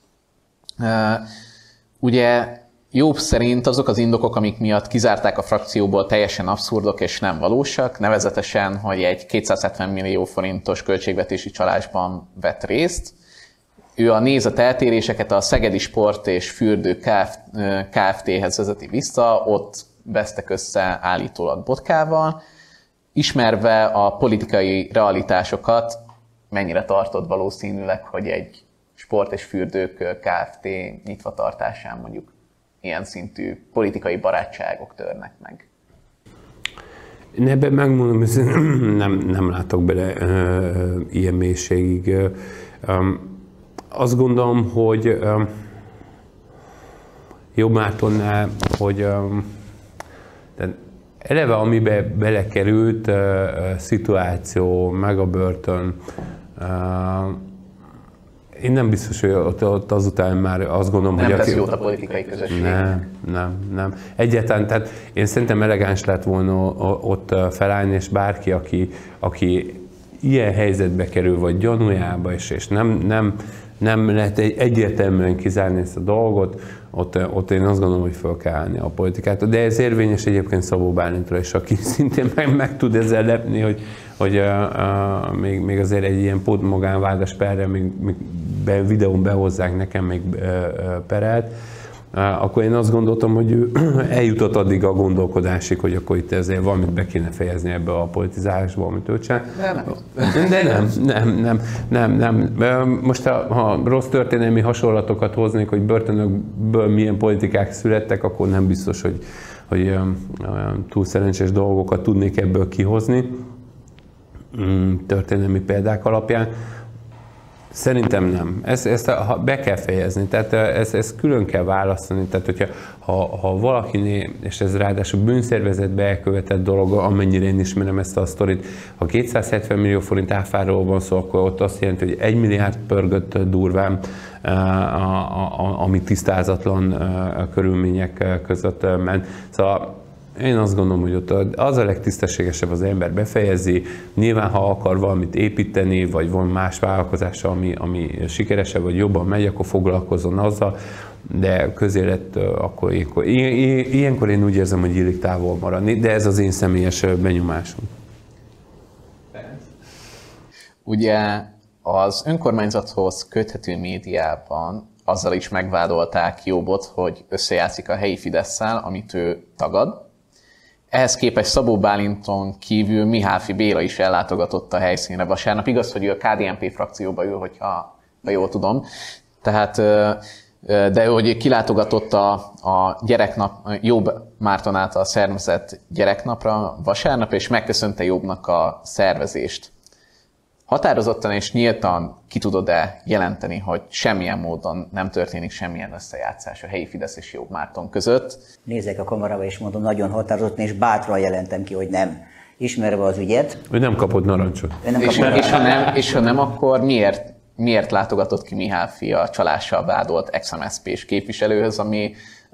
Ugye Jobb szerint azok az indokok, amik miatt kizárták a frakcióból, teljesen abszurdok és nem valósak, nevezetesen, hogy egy 270 millió forintos költségvetési csalásban vett részt. Ő a nézeteltéréseket a Szegedi Sport és Fürdő Kft-hez vezeti vissza, ott vesztek össze állítólag Botkával. Ismerve a politikai realitásokat, mennyire tartod valószínűleg, hogy egy Sport és Fürdők Kft. Nyitvatartásán mondjuk ilyen szintű politikai barátságok törnek meg? Én ebben megmondom, hogy nem látok bele ilyen mélységig. Azt gondolom, hogy Jobb Mártonnál, hogy eleve amibe belekerült szituáció, meg a börtön, én nem biztos, hogy ott azután már azt gondolom, nem hogy... tesz jót a politikai közösség. Nem. Egyáltalán, tehát én szerintem elegáns lett volna ott felállni, és bárki, aki ilyen helyzetbe kerül, vagy gyanújába, és nem lehet egyértelműen kizárni ezt a dolgot, ott én azt gondolom, hogy fel kell állni a politikát. De ez érvényes egyébként Szabó Bálintra is, aki szintén meg tud ezzel lepni, hogy még azért egy ilyen magánvádas perre, még videón behozzák nekem még perelt, akkor én azt gondoltam, hogy ő eljutott addig a gondolkodásig, hogy akkor itt ezért valamit be kéne fejezni ebbe a politizálásba, amit ő csinál. De nem. Most ha rossz történelmi hasonlatokat hoznék, hogy börtönökből milyen politikák születtek, akkor nem biztos, hogy túl szerencsés dolgokat tudnék ebből kihozni történelmi példák alapján. Szerintem nem. Ezt be kell fejezni, tehát ezt külön kell választani. Tehát, hogyha ha valakinél, és ez ráadásul bűnszervezetbe elkövetett dolog, amennyire én ismerem ezt a sztorit, ha 270 millió forint áfáról van szó, akkor ott azt jelenti, hogy 1 milliárd pörgött durván, ami tisztázatlan körülmények között ment. Szóval én azt gondolom, hogy ott az a legtisztességesebb, az ember befejezi. Nyilván, ha akar valamit építeni, vagy van más vállalkozása, ami sikeresebb, vagy jobban megy, akkor foglalkozzon azzal, de közélet akkor ilyenkor én úgy érzem, hogy illik távol maradni, de ez az én személyes benyomásom. Ugye az önkormányzathoz köthető médiában azzal is megvádolták Jobbot, hogy összejátszik a helyi Fidesszel, amit ő tagad. Ehhez képest Szabó Bálinton kívül Mihály Béla is ellátogatott a helyszínre vasárnap. Igaz, hogy ő a KDNP frakcióba ül, ha jól tudom. Tehát, de hogy kilátogatott a gyereknap, Jobb Márton által szervezett gyereknapra vasárnap, és megköszönte Jobbnak a szervezést. Határozottan és nyíltan ki tudod-e jelenteni, hogy semmilyen módon nem történik semmilyen összejátszás a helyi Fidesz és Jobb Márton között? Nézek a kamerába és mondom, nagyon határozottan és bátran jelentem ki, hogy nem. Ismerve az ügyet. Ő nem kapott narancsot. És ha nem, akkor miért látogatott ki Mihály a csalással vádolt ex-MSZP-s képviselőhöz, ami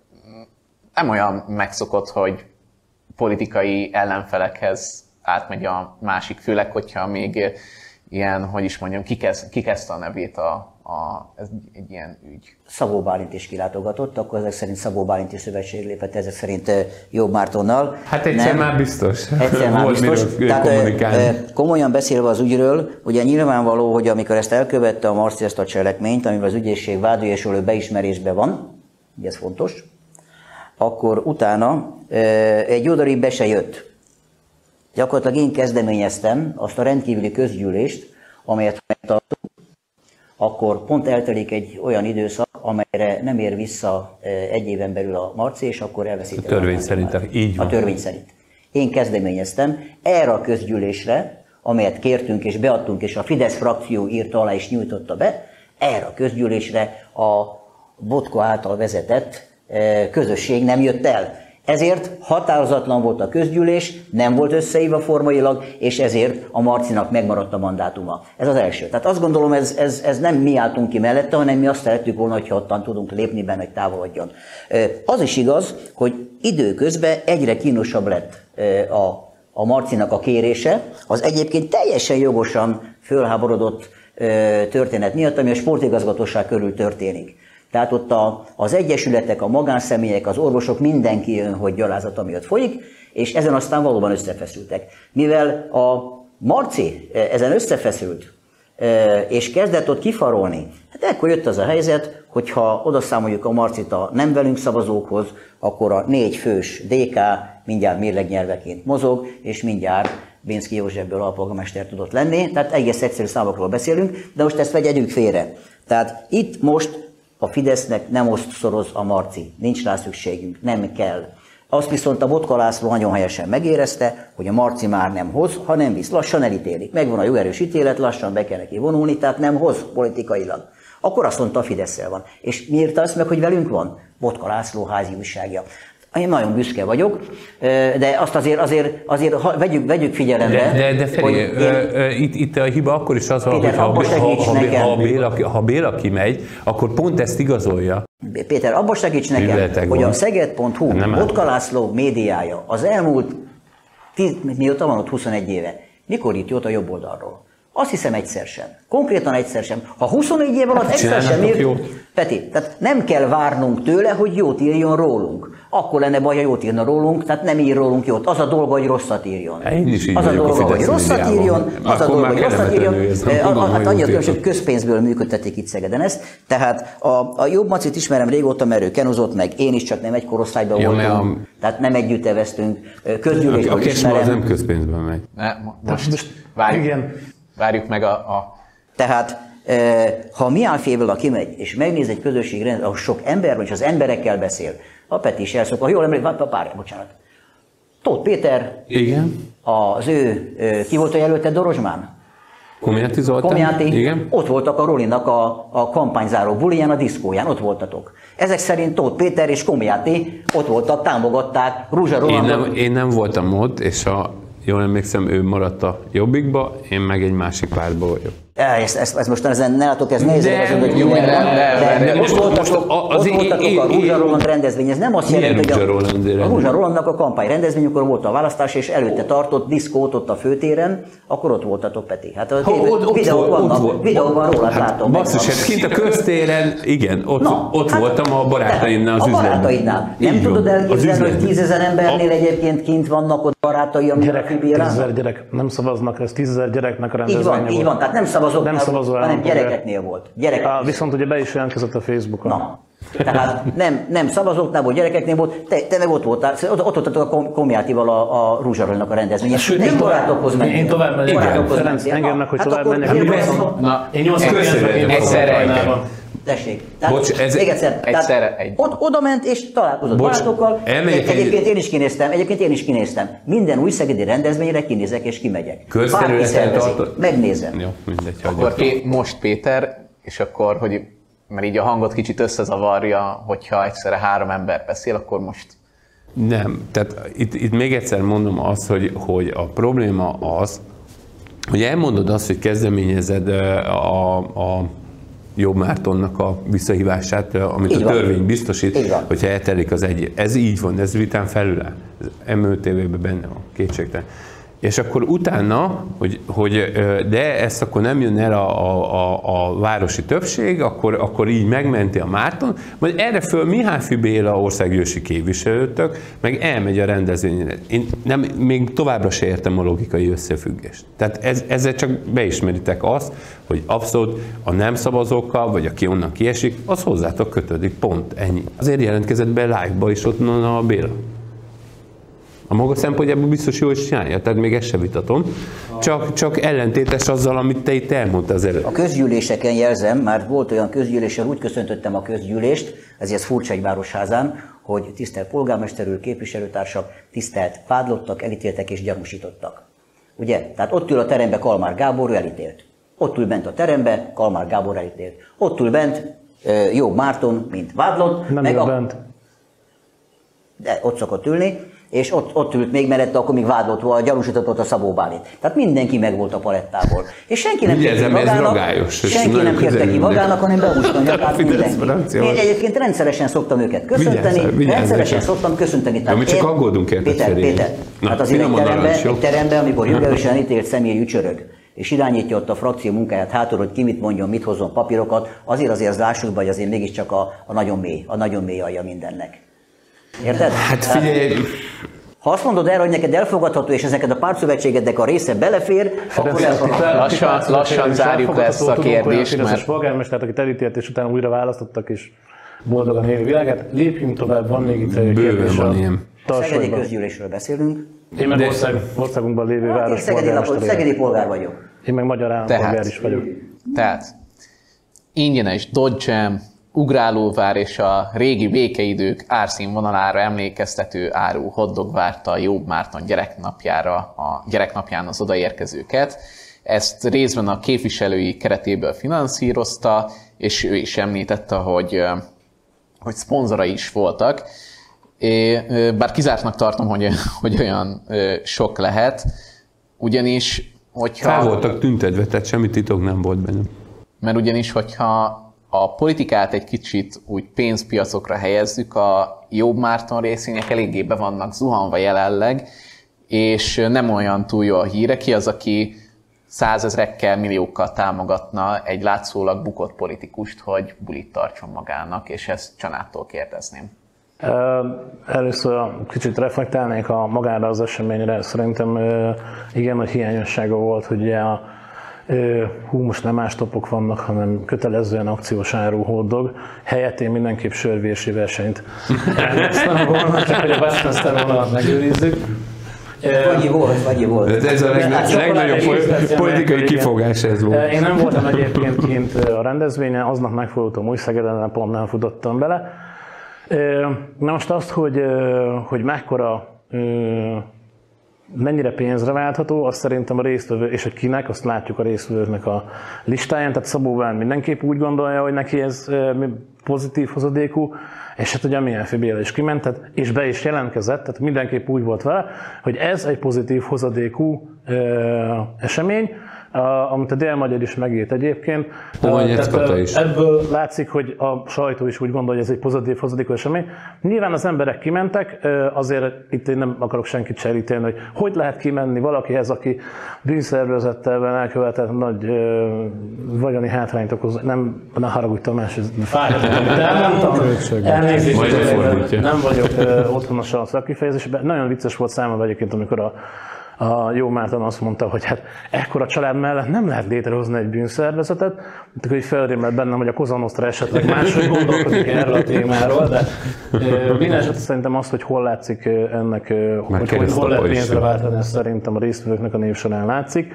nem olyan megszokott, hogy politikai ellenfelekhez átmegy a másik, főleg, hogyha még ilyen, hogy is mondjam, kikezdte a nevét ez egy ilyen ügy. Szabó Bálint is kilátogatott, akkor ezek szerint Szabó Bálinti Szövetség lépett ezek szerint Jobb Mártonnal. Hát egyszer már biztos. Egyszer már biztos. Tehát komolyan beszélve az ügyről, ugye nyilvánvaló, hogy amikor ezt elkövette a Marci ezt a cselekményt, amivel az ügyészség vádolja és ő beismerésben van, ugye ez fontos, akkor utána egy odarig be se jött. Gyakorlatilag én kezdeményeztem azt a rendkívüli közgyűlést, amelyet tartunk, akkor pont eltelik egy olyan időszak, amelyre nem ér vissza egy éven belül a Marci, és akkor elveszítem. A törvény szerint, így van. A törvény szerint. Én kezdeményeztem erre a közgyűlésre, amelyet kértünk és beadtunk, és a Fidesz frakció írta alá és nyújtotta be, erre a közgyűlésre a Botka által vezetett közösség nem jött el. Ezért határozatlan volt a közgyűlés, nem volt összeívva formailag, és ezért a Marcinak megmaradt a mandátuma. Ez az első. Tehát azt gondolom, ez nem mi álltunk ki mellette, hanem mi azt szerettük volna, hogyha ottan tudunk lépni benne, hogy távolodjon. Az is igaz, hogy időközben egyre kínosabb lett a Marcinak a kérése, az egyébként teljesen jogosan fölháborodott történet miatt, ami a sportigazgatóság körül történik. Tehát ott az egyesületek, a magánszemélyek, az orvosok, mindenki jön, hogy gyalázat miatt folyik, és ezen aztán valóban összefeszültek. Mivel a Marci ezen összefeszült, és kezdett ott kifarolni, hát ekkor jött az a helyzet, hogyha odaszámoljuk a Marcit a nem velünk szavazókhoz, akkor a 4 fős DK mindjárt mérlegnyelveként mozog, és mindjárt Bénszky Józsefből alpolgármester tudott lenni, tehát egész egyszerű számokról beszélünk, de most ezt vegyük félre. Tehát itt most a Fidesznek nem osztszoroz a Marci, nincs rá szükségünk, nem kell. Azt viszont a Botka László nagyon helyesen megérezte, hogy a Marci már nem hoz, ha nem visz, lassan elítélik. Megvan a jó erős ítélet, lassan be kell neki vonulni, tehát nem hoz politikailag. Akkor azt mondta, a Fidesszel van. És mi írta ezt meg, hogy velünk van? Botka László házi újságja. Én nagyon büszke vagyok, de azt azért vegyük figyelembe. De Feri, itt a hiba akkor is az, Péter, hogy ha Béla kimegy, akkor pont ezt igazolja. Péter, abba segíts nekem, hogy a Szeged.hu, Botka László médiája az elmúlt, mióta van ott 21 éve, mikor itt jött a jobb oldalról? Azt hiszem egyszer sem. Konkrétan egyszer sem. Ha 24 év alatt egyszer sem írt, Peti, tehát nem kell várnunk tőle, hogy jót írjon rólunk. Akkor lenne baj, ha jót írna rólunk, tehát nem ír rólunk jót. Az a dolga, hogy rosszat írjon. Az a dolga, hogy rosszat írjon, Hát annyira különös, hogy közpénzből működtetik itt Szegeden ezt. Tehát a Jobb Macit ismerem régóta, mert ő kenozott meg, én is csak nem egy korosztályban voltunk, tehát nem együtt eveztünk. Közgyűlésből ismerem. Az nem közpénzben megy. Most várjuk meg Tehát, ha Mihályfévela kimegy, és megnéz egy közösségrendet, ahol sok ember van, és az emberekkel beszél, a Peti is elszokva, jól emlékszem, bocsánat. Tóth Péter, igen. Az ki volt a jelölte Dorozsmán? Komjáti Zoltán, igen. Ott voltak a Rolinak a kampányzáró buliján, a diszkóján, ott voltatok. Ezek szerint Tóth Péter és Komjáti ott voltak, támogatták Ruzsa Rolandot. Én nem voltam ott, és jól emlékszem, ő maradt a Jobbikba, én meg egy másik pártba vagyok. Ezt most ne látok, ez nehéz, de ott voltatok a Ruzsa Roland rendezvény. Ez nem azt jelenti, hogy a Ruzsa Rolandnak a kampány rendezvény, akkor volt a választás, és előtte tartott diszkót ott a főtéren, akkor ott voltatok, Peti. Hát a videók van róla, látom. Basszus, hát kint a köztéren, igen, ott voltam a barátaimnál az üzletben. A barátaidnál. Nem tudod elképzelni, hogy 10 000 embernél egyébként kint vannak ott barátai, amire a Fibérának? 10 000 gyerek, nem szavaznak, ez 10 000 gyereknek a rendezvénye volt. Így van, tehát nem szavazóknál, hanem gyerekeknél volt. Viszont ugye be is jelentkezett a Facebookon. Na, tehát nem szavazóknál volt, gyerekeknél volt, te meg ott voltál, ott voltatok a Komjátival a Ruzsa Rolandnak a rendezvényen. Nem barátokhoz menni. Én tovább megyek. Ferenc, engednek, hogy tovább menjek. Én 8 egyszerre. Tessék. Bocs, oda ment és találkozott barátokkal. Egyébként én is kinéztem. Minden újszegedi rendezvényre kinézek és kimegyek. Közterületen tartott? Megnézem. Jó, mindegy, akkor most Péter, és akkor, mert így a hangot kicsit összezavarja, hogyha egyszerre 3 ember beszél, akkor most... Nem, tehát itt még egyszer mondom azt, hogy a probléma az, hogy elmondod azt, hogy kezdeményezed a Jobb Mártonnak a visszahívását, amit a törvény biztosít, hogyha eltelik az egy. Ez így van, ez vitán felül áll. Ez MÖTV-ben benne van, kétségtelen. És akkor utána, de ezt akkor nem jön el a városi többség, akkor így megmenti a Márton, majd erre föl Mihály Béla országgyűlési képviselőtök, meg elmegy a rendezvényre. Én még továbbra se értem a logikai összefüggést. Tehát ezzel csak beismeritek azt, hogy abszolút a nem szavazókkal, vagy aki onnan kiesik, az hozzátok kötődik, pont ennyi. Azért jelentkezett be live-ba is ott a Béla. A maga szempontjából biztos jól is csinálja, tehát még ezt sem vitatom. Csak ellentétes azzal, amit te itt elmondtál az előtt. A közgyűléseken jelzem, már volt olyan közgyűlésen, úgy köszöntöttem a közgyűlést, ezért furcsa egy városházán, hogy tisztelt polgármester úr, képviselőtársak, tisztelt vádlottak, elítéltek és gyanúsítottak. Ugye? Tehát ott ül a terembe Kalmár Gábor, ő elítélt. Ott ül bent a terembe, Kalmár Gábor elítélt. Ott ül bent Jobb Márton, mint vádlott. Nem ül bent. De ott szokott ülni. És ott ült még mellette, akkor még vádlott volt, gyanúsított volt a Szabó Bálint. Tehát mindenki meg volt a palettából. És senki nem kérte ki magának, hanem beúszta a nyakát mindenki. Én egyébként rendszeresen szoktam őket köszönteni, rendszeresen szoktam köszönteni. De mi csak aggódunk érted, Péter, hát azért egy teremben, amikor jogerősen ítélt személy ücsörög, és irányítja ott a frakció munkáját hátul, hogy ki mit mondjon, mit hozzon papírokat, azért lássuk be, hogy azért mégiscsak a nagyon mély alja mindennek. Érted? Hát figyelj! Ha azt mondod erre, hogy neked elfogadható, és ez neked a pártszövetségednek a része belefér, akkor elfogadható. Lassan zárjuk le ezt a kérdést, mert... A polgármestert, akit elítélt, és utána újra választottak, és boldogan élő világát. Lépjünk tovább, van még itt egy kérdés a Szegedi közgyűlésről beszélünk. Én meg országunkban lévő város polgármester. Szegedi polgár vagyok. Én meg magyar állampolgár is vagyok. Tehát ingyenes Dodge Jam, ugrálóvár és a régi békeidők árszínvonalára emlékeztető áru hotdog várta Jobb Márton gyereknapján az odaérkezőket. Ezt részben a képviselői keretéből finanszírozta, és ő is említette, hogy szponzorai is voltak. Bár kizártnak tartom, hogy olyan sok lehet, ugyanis, hogyha... Fel voltak tüntetve, tehát semmi titok nem volt benne. Mert ugyanis, hogyha a politikát egy kicsit úgy pénzpiacokra helyezzük, a Jobb Márton részvények eléggé be vannak zuhanva jelenleg, és nem olyan túl jó a híre. Ki az, aki százezrekkel, milliókkal támogatna egy látszólag bukott politikust, hogy bulit tartson magának, és ezt Csanádtól kérdezném. Először kicsit reflektálnék magára az eseményre. Szerintem igen nagy hiányossága volt, hogy ugye most nem más topok vannak, hanem kötelezően akciós áru hotdog. Helyett én mindenképp sörvérsi versenyt elmondtam volna, csak hogy a Westminster vonalat megőrizzük. Vagyi volt. Ez a legnagyobb politikai kifogás ez volt. Én nem voltam egyébként kint a rendezvényen, aznap megfordultam Újszegeden, pont nem futottam bele. Na most azt, hogy mekkora, mennyire pénzre váltható, azt szerintem a résztvevő, és hogy kinek, azt látjuk a résztvevőknek a listáján. Tehát Szabó Bán mindenképp úgy gondolja, hogy neki ez pozitív hozadékú, és hát ugye a Mihály Béla is kiment, és be is jelentkezett, tehát mindenképp úgy volt vele, hogy ez egy pozitív hozadékú esemény, amit a Dél-Magyar is megírt egyébként. Ebből látszik, hogy a sajtó is úgy gondolja, hogy ez egy pozitív hozadékú esemény. Nyilván az emberek kimentek, azért itt én nem akarok senkit se elítélni, hogy lehet kimenni valakihez, aki bűnszervezettel elkövetett nagy vagyoni hátrányt okoz. Nem haragudj Tamás, ez fájhat, amit elmondtam. Elnézést, nem vagyok otthonos a szakkifejezésben. Nagyon vicces volt számomra egyébként, amikor a Jobb Márton azt mondta, hogy hát ekkora család mellett nem lehet létrehozni egy bűnszervezetet. Akkor így felrémlett bennem, hogy a Cosa Nostra esetleg máshogy gondolkodik erről a témáról, de minden esetben szerintem azt, hogy hol látszik ennek, hogy hol lehet pénzre váltani, ez szerintem a résztvevőknek a név során látszik.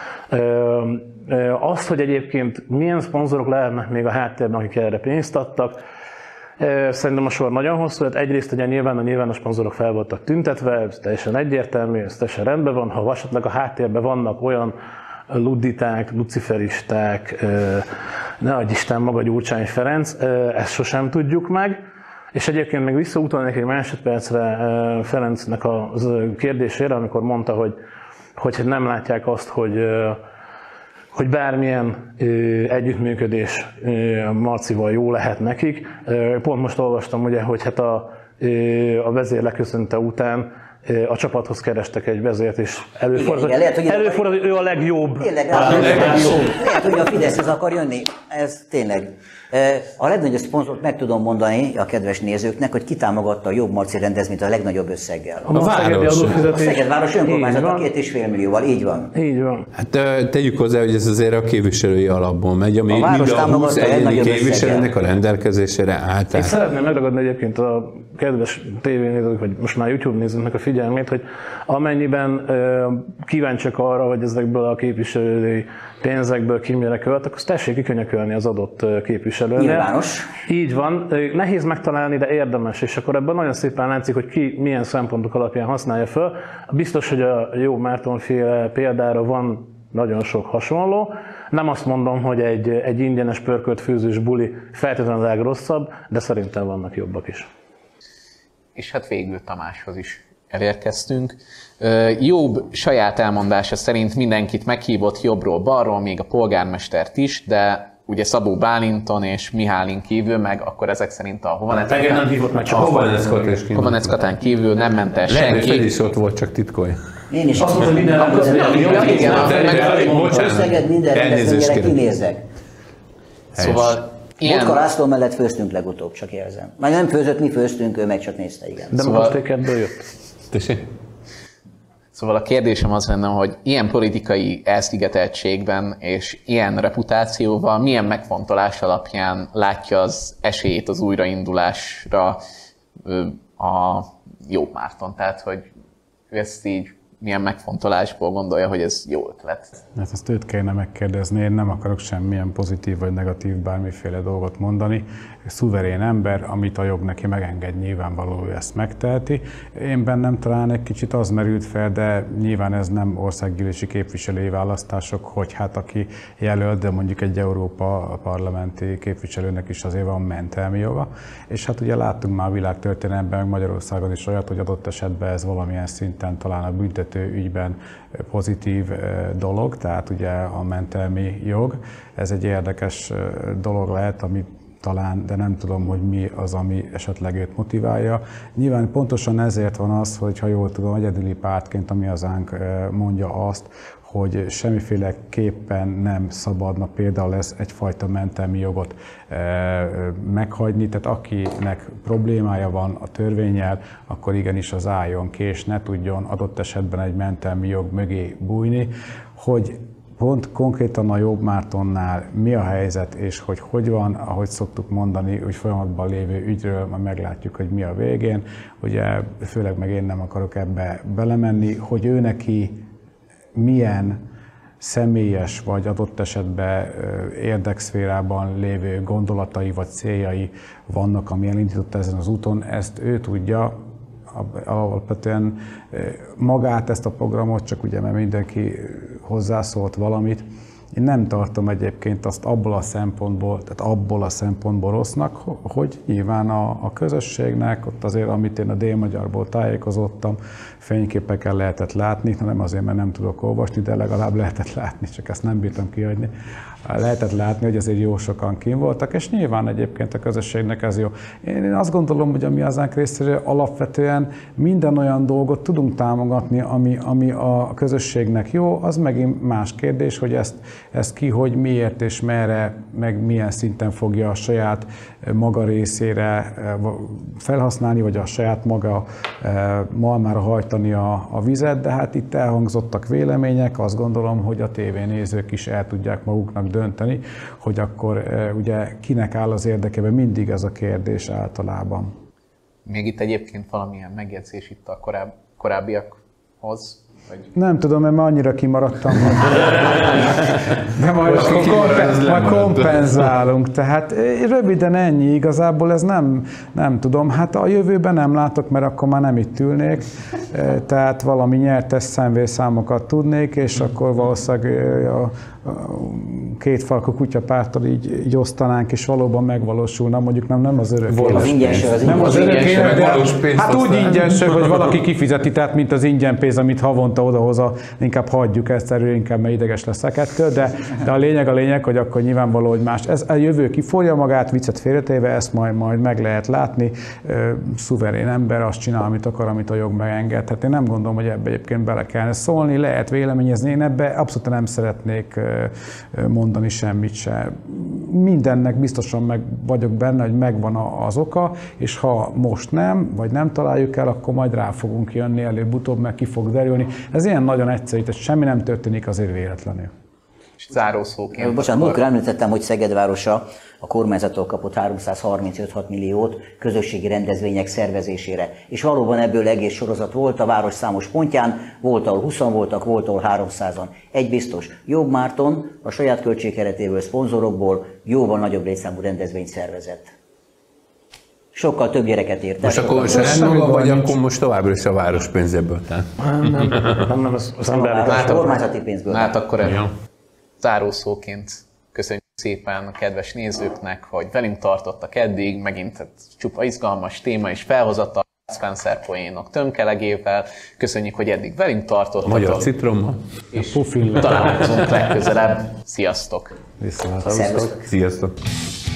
Azt, hogy egyébként milyen szponzorok lehetnek még a háttérben, akik erre pénzt adtak, szerintem a sor nagyon hosszú, hát egyrészt ugye nyilván a szponzorok fel voltak tüntetve, ez teljesen egyértelmű, ez teljesen rendben van, ha esetleg a háttérben vannak olyan ludditák, luciferisták, ne adj Isten maga Gyurcsány Ferenc, ezt sosem tudjuk meg. És egyébként még visszautalnék egy másodpercre Ferencnek a kérdésére, amikor mondta, hogy nem látják azt, hogy bármilyen együttműködés Marcival jó lehet nekik. Pont most olvastam, ugye, hogy hát a vezér leköszönte után a csapathoz kerestek egy vezért, és előfordul, hogy ő a legjobb. Tényleg, lehet, hogy a Fideszhez akar jönni. Ez tényleg. A legnagyobb szponzort meg tudom mondani a kedves nézőknek, hogy kitámogatta a Jobb Marci rendezvényt a legnagyobb összeggel. A Szegedváros önkormányzata 2,5 millióval, így van. Így van. Hát tegyük hozzá, hogy ez azért a képviselői alapból megy, ami mind a 20 egyéni képviselőnek a rendelkezésére állt. Én szeretném megragadni egyébként a kedves tévénézők, vagy most már YouTube nézőknek a figyelmét, hogy amennyiben kíváncsiak arra, hogy ezekből a képviselői pénzekből ki mire költek, azt tessék kikönyökölni az adott képviselőnél. Nyilvános. Így van. Nehéz megtalálni, de érdemes, és akkor ebben nagyon szépen látszik, hogy ki milyen szempontok alapján használja föl. Biztos, hogy a Jobb Márton féle példára van nagyon sok hasonló. Nem azt mondom, hogy egy ingyenes pörkölt főzős buli feltétlenül a legrosszabb, de szerintem vannak jobbak is. És hát végül Tamáshoz is elérkeztünk. Jobb saját elmondása szerint mindenkit meghívott jobbról-balról, még a polgármestert is, de ugye Szabó Bálinton és Mihálin kívül, meg akkor ezek szerint a Hovanecz-Katán kívül nem ment el senki. Lehet, hogy is ott volt, csak titkolja. Én is azt mondom, hogy minden rendezvényre kinézek. Szóval Botka László mellett főztünk legutóbb, csak érzem. Már nem főzött, mi főztünk, ő meg csak nézte, igen. De szóval... most ebből jött. Tessék? Szóval a kérdésem az lenne, hogy ilyen politikai elszigeteltségben és ilyen reputációval milyen megfontolás alapján látja az esélyét az újraindulásra a Jobb Márton? Tehát, hogy ő ezt így milyen megfontolásból gondolja, hogy ez jó ötlet. Hát ezt őt kellene megkérdezni, én nem akarok semmilyen pozitív vagy negatív bármiféle dolgot mondani. Szuverén ember, amit a jog neki megenged, nyilvánvaló, ő ezt megteheti. Én bennem talán egy kicsit az merült fel, de nyilván ez nem országgyűlési képviselői választások, hogy hát aki jelölt, de mondjuk egy Európa parlamenti képviselőnek is azért van mentelmi joga. És hát ugye láttunk már a világtörténelemben, meg Magyarországon is olyat, hogy adott esetben ez valamilyen szinten talán a büntető ügyben pozitív dolog, tehát ugye a mentelmi jog. Ez egy érdekes dolog lehet, ami talán, de nem tudom, hogy mi az, ami esetleg őt motiválja. Nyilván pontosan ezért van az, hogy ha jól tudom, egyedüli pártként a Mi Hazánk mondja azt, hogy semmiféleképpen nem szabadna például ez egyfajta mentelmi jogot meghagyni, tehát akinek problémája van a törvénnyel, akkor igenis az álljon ki, és ne tudjon adott esetben egy mentelmi jog mögé bújni, hogy pont konkrétan a Jobb Mártonnál mi a helyzet, és hogy van, ahogy szoktuk mondani, hogy folyamatban lévő ügyről, majd meglátjuk, hogy mi a végén. Ugye főleg meg én nem akarok ebbe belemenni, hogy ő neki milyen személyes vagy adott esetben érdekszférában lévő gondolatai vagy céljai vannak, ami elindította ezen az úton, ezt ő tudja. Alapvetően magát, ezt a programot, csak ugye mert mindenki hozzászólt valamit, én nem tartom egyébként azt abból a szempontból rossznak, hogy nyilván a közösségnek, ott azért, amit én a Dél-Magyarból tájékozottam, fényképeken lehetett látni, nem azért, mert nem tudok olvasni, de legalább lehetett látni, csak ezt nem bírtam kihagyni. Lehetett látni, hogy azért jó sokan kín voltak, és nyilván egyébként a közösségnek ez jó. Én azt gondolom, hogy a Mi Hazánk részéről alapvetően minden olyan dolgot tudunk támogatni, ami a közösségnek jó, az megint más kérdés, hogy ezt ki, hogy miért és merre, meg milyen szinten fogja a saját maga részére felhasználni, vagy a saját maga malmára hajtani a vizet, de hát itt elhangzottak vélemények, azt gondolom, hogy a tévénézők is el tudják maguknak dönteni, hogy akkor ugye kinek áll az érdekében, mindig ez a kérdés általában. Még itt egyébként valamilyen megjegyzés itt a korábbiakhoz? Vagy... Nem tudom, mert már annyira kimaradtam, de majd kompenzálunk. Tehát röviden ennyi, igazából ez nem tudom. Hát a jövőben nem látok, mert akkor már nem itt ülnék. Tehát valami nyertes szemvélyszámokat tudnék, és akkor valószínűleg a kétfarkú kutyapárttal így osztanánk, és valóban megvalósulna, mondjuk nem az örök élet. Nem az örök élet, de hát úgy ingyen, hogy valaki kifizeti, tehát mint az ingyen pénz, amit havonta odahozza, inkább hagyjuk ezt, erről inkább, mert ideges leszek ettől, de a lényeg, hogy akkor nyilvánvaló, hogy más. Ez a jövő kiforja magát, viccet félretéve, ezt majd meg lehet látni. Szuverén ember azt csinál, amit akar, amit a jog megenged. Hát én nem gondolom, hogy ebbe egyébként bele kellene szólni, lehet véleményezni, én ebbe abszolút nem szeretnék mondani semmit se. Mindennek biztosan meg vagyok benne, hogy megvan az oka, és ha most nem, vagy nem találjuk el, akkor majd rá fogunk jönni előbb-utóbb, meg ki fog derülni. Ez ilyen nagyon egyszerű, tehát semmi nem történik azért véletlenül. És zárószóként. Bocsánat, múltkor említettem, hogy Szeged városa a kormányzattól kapott 335 milliót közösségi rendezvények szervezésére. És valóban ebből egész sorozat volt a város számos pontján, volt ahol 20 voltak, volt ahol 300-an. Egy biztos, Jobb Márton a saját költségkeretéből, szponzorokból jóval nagyobb létszámú rendezvényt szervezett. Sokkal több gyereket ért. Most akkor maga, vagy akkor most továbbra is a város pénzéből? Nem, az ember. A kormányzati pénzből. Hát akkor zárószóként köszönjük szépen a kedves nézőknek, hogy velünk tartottak eddig, megint csupa izgalmas téma és felhozata Spencer poénok tömkelegével. Köszönjük, hogy eddig velünk tartottatok. Magyar citrommal. És találkozunk legközelebb. Sziasztok! Viszlát. Sziasztok! Sziasztok!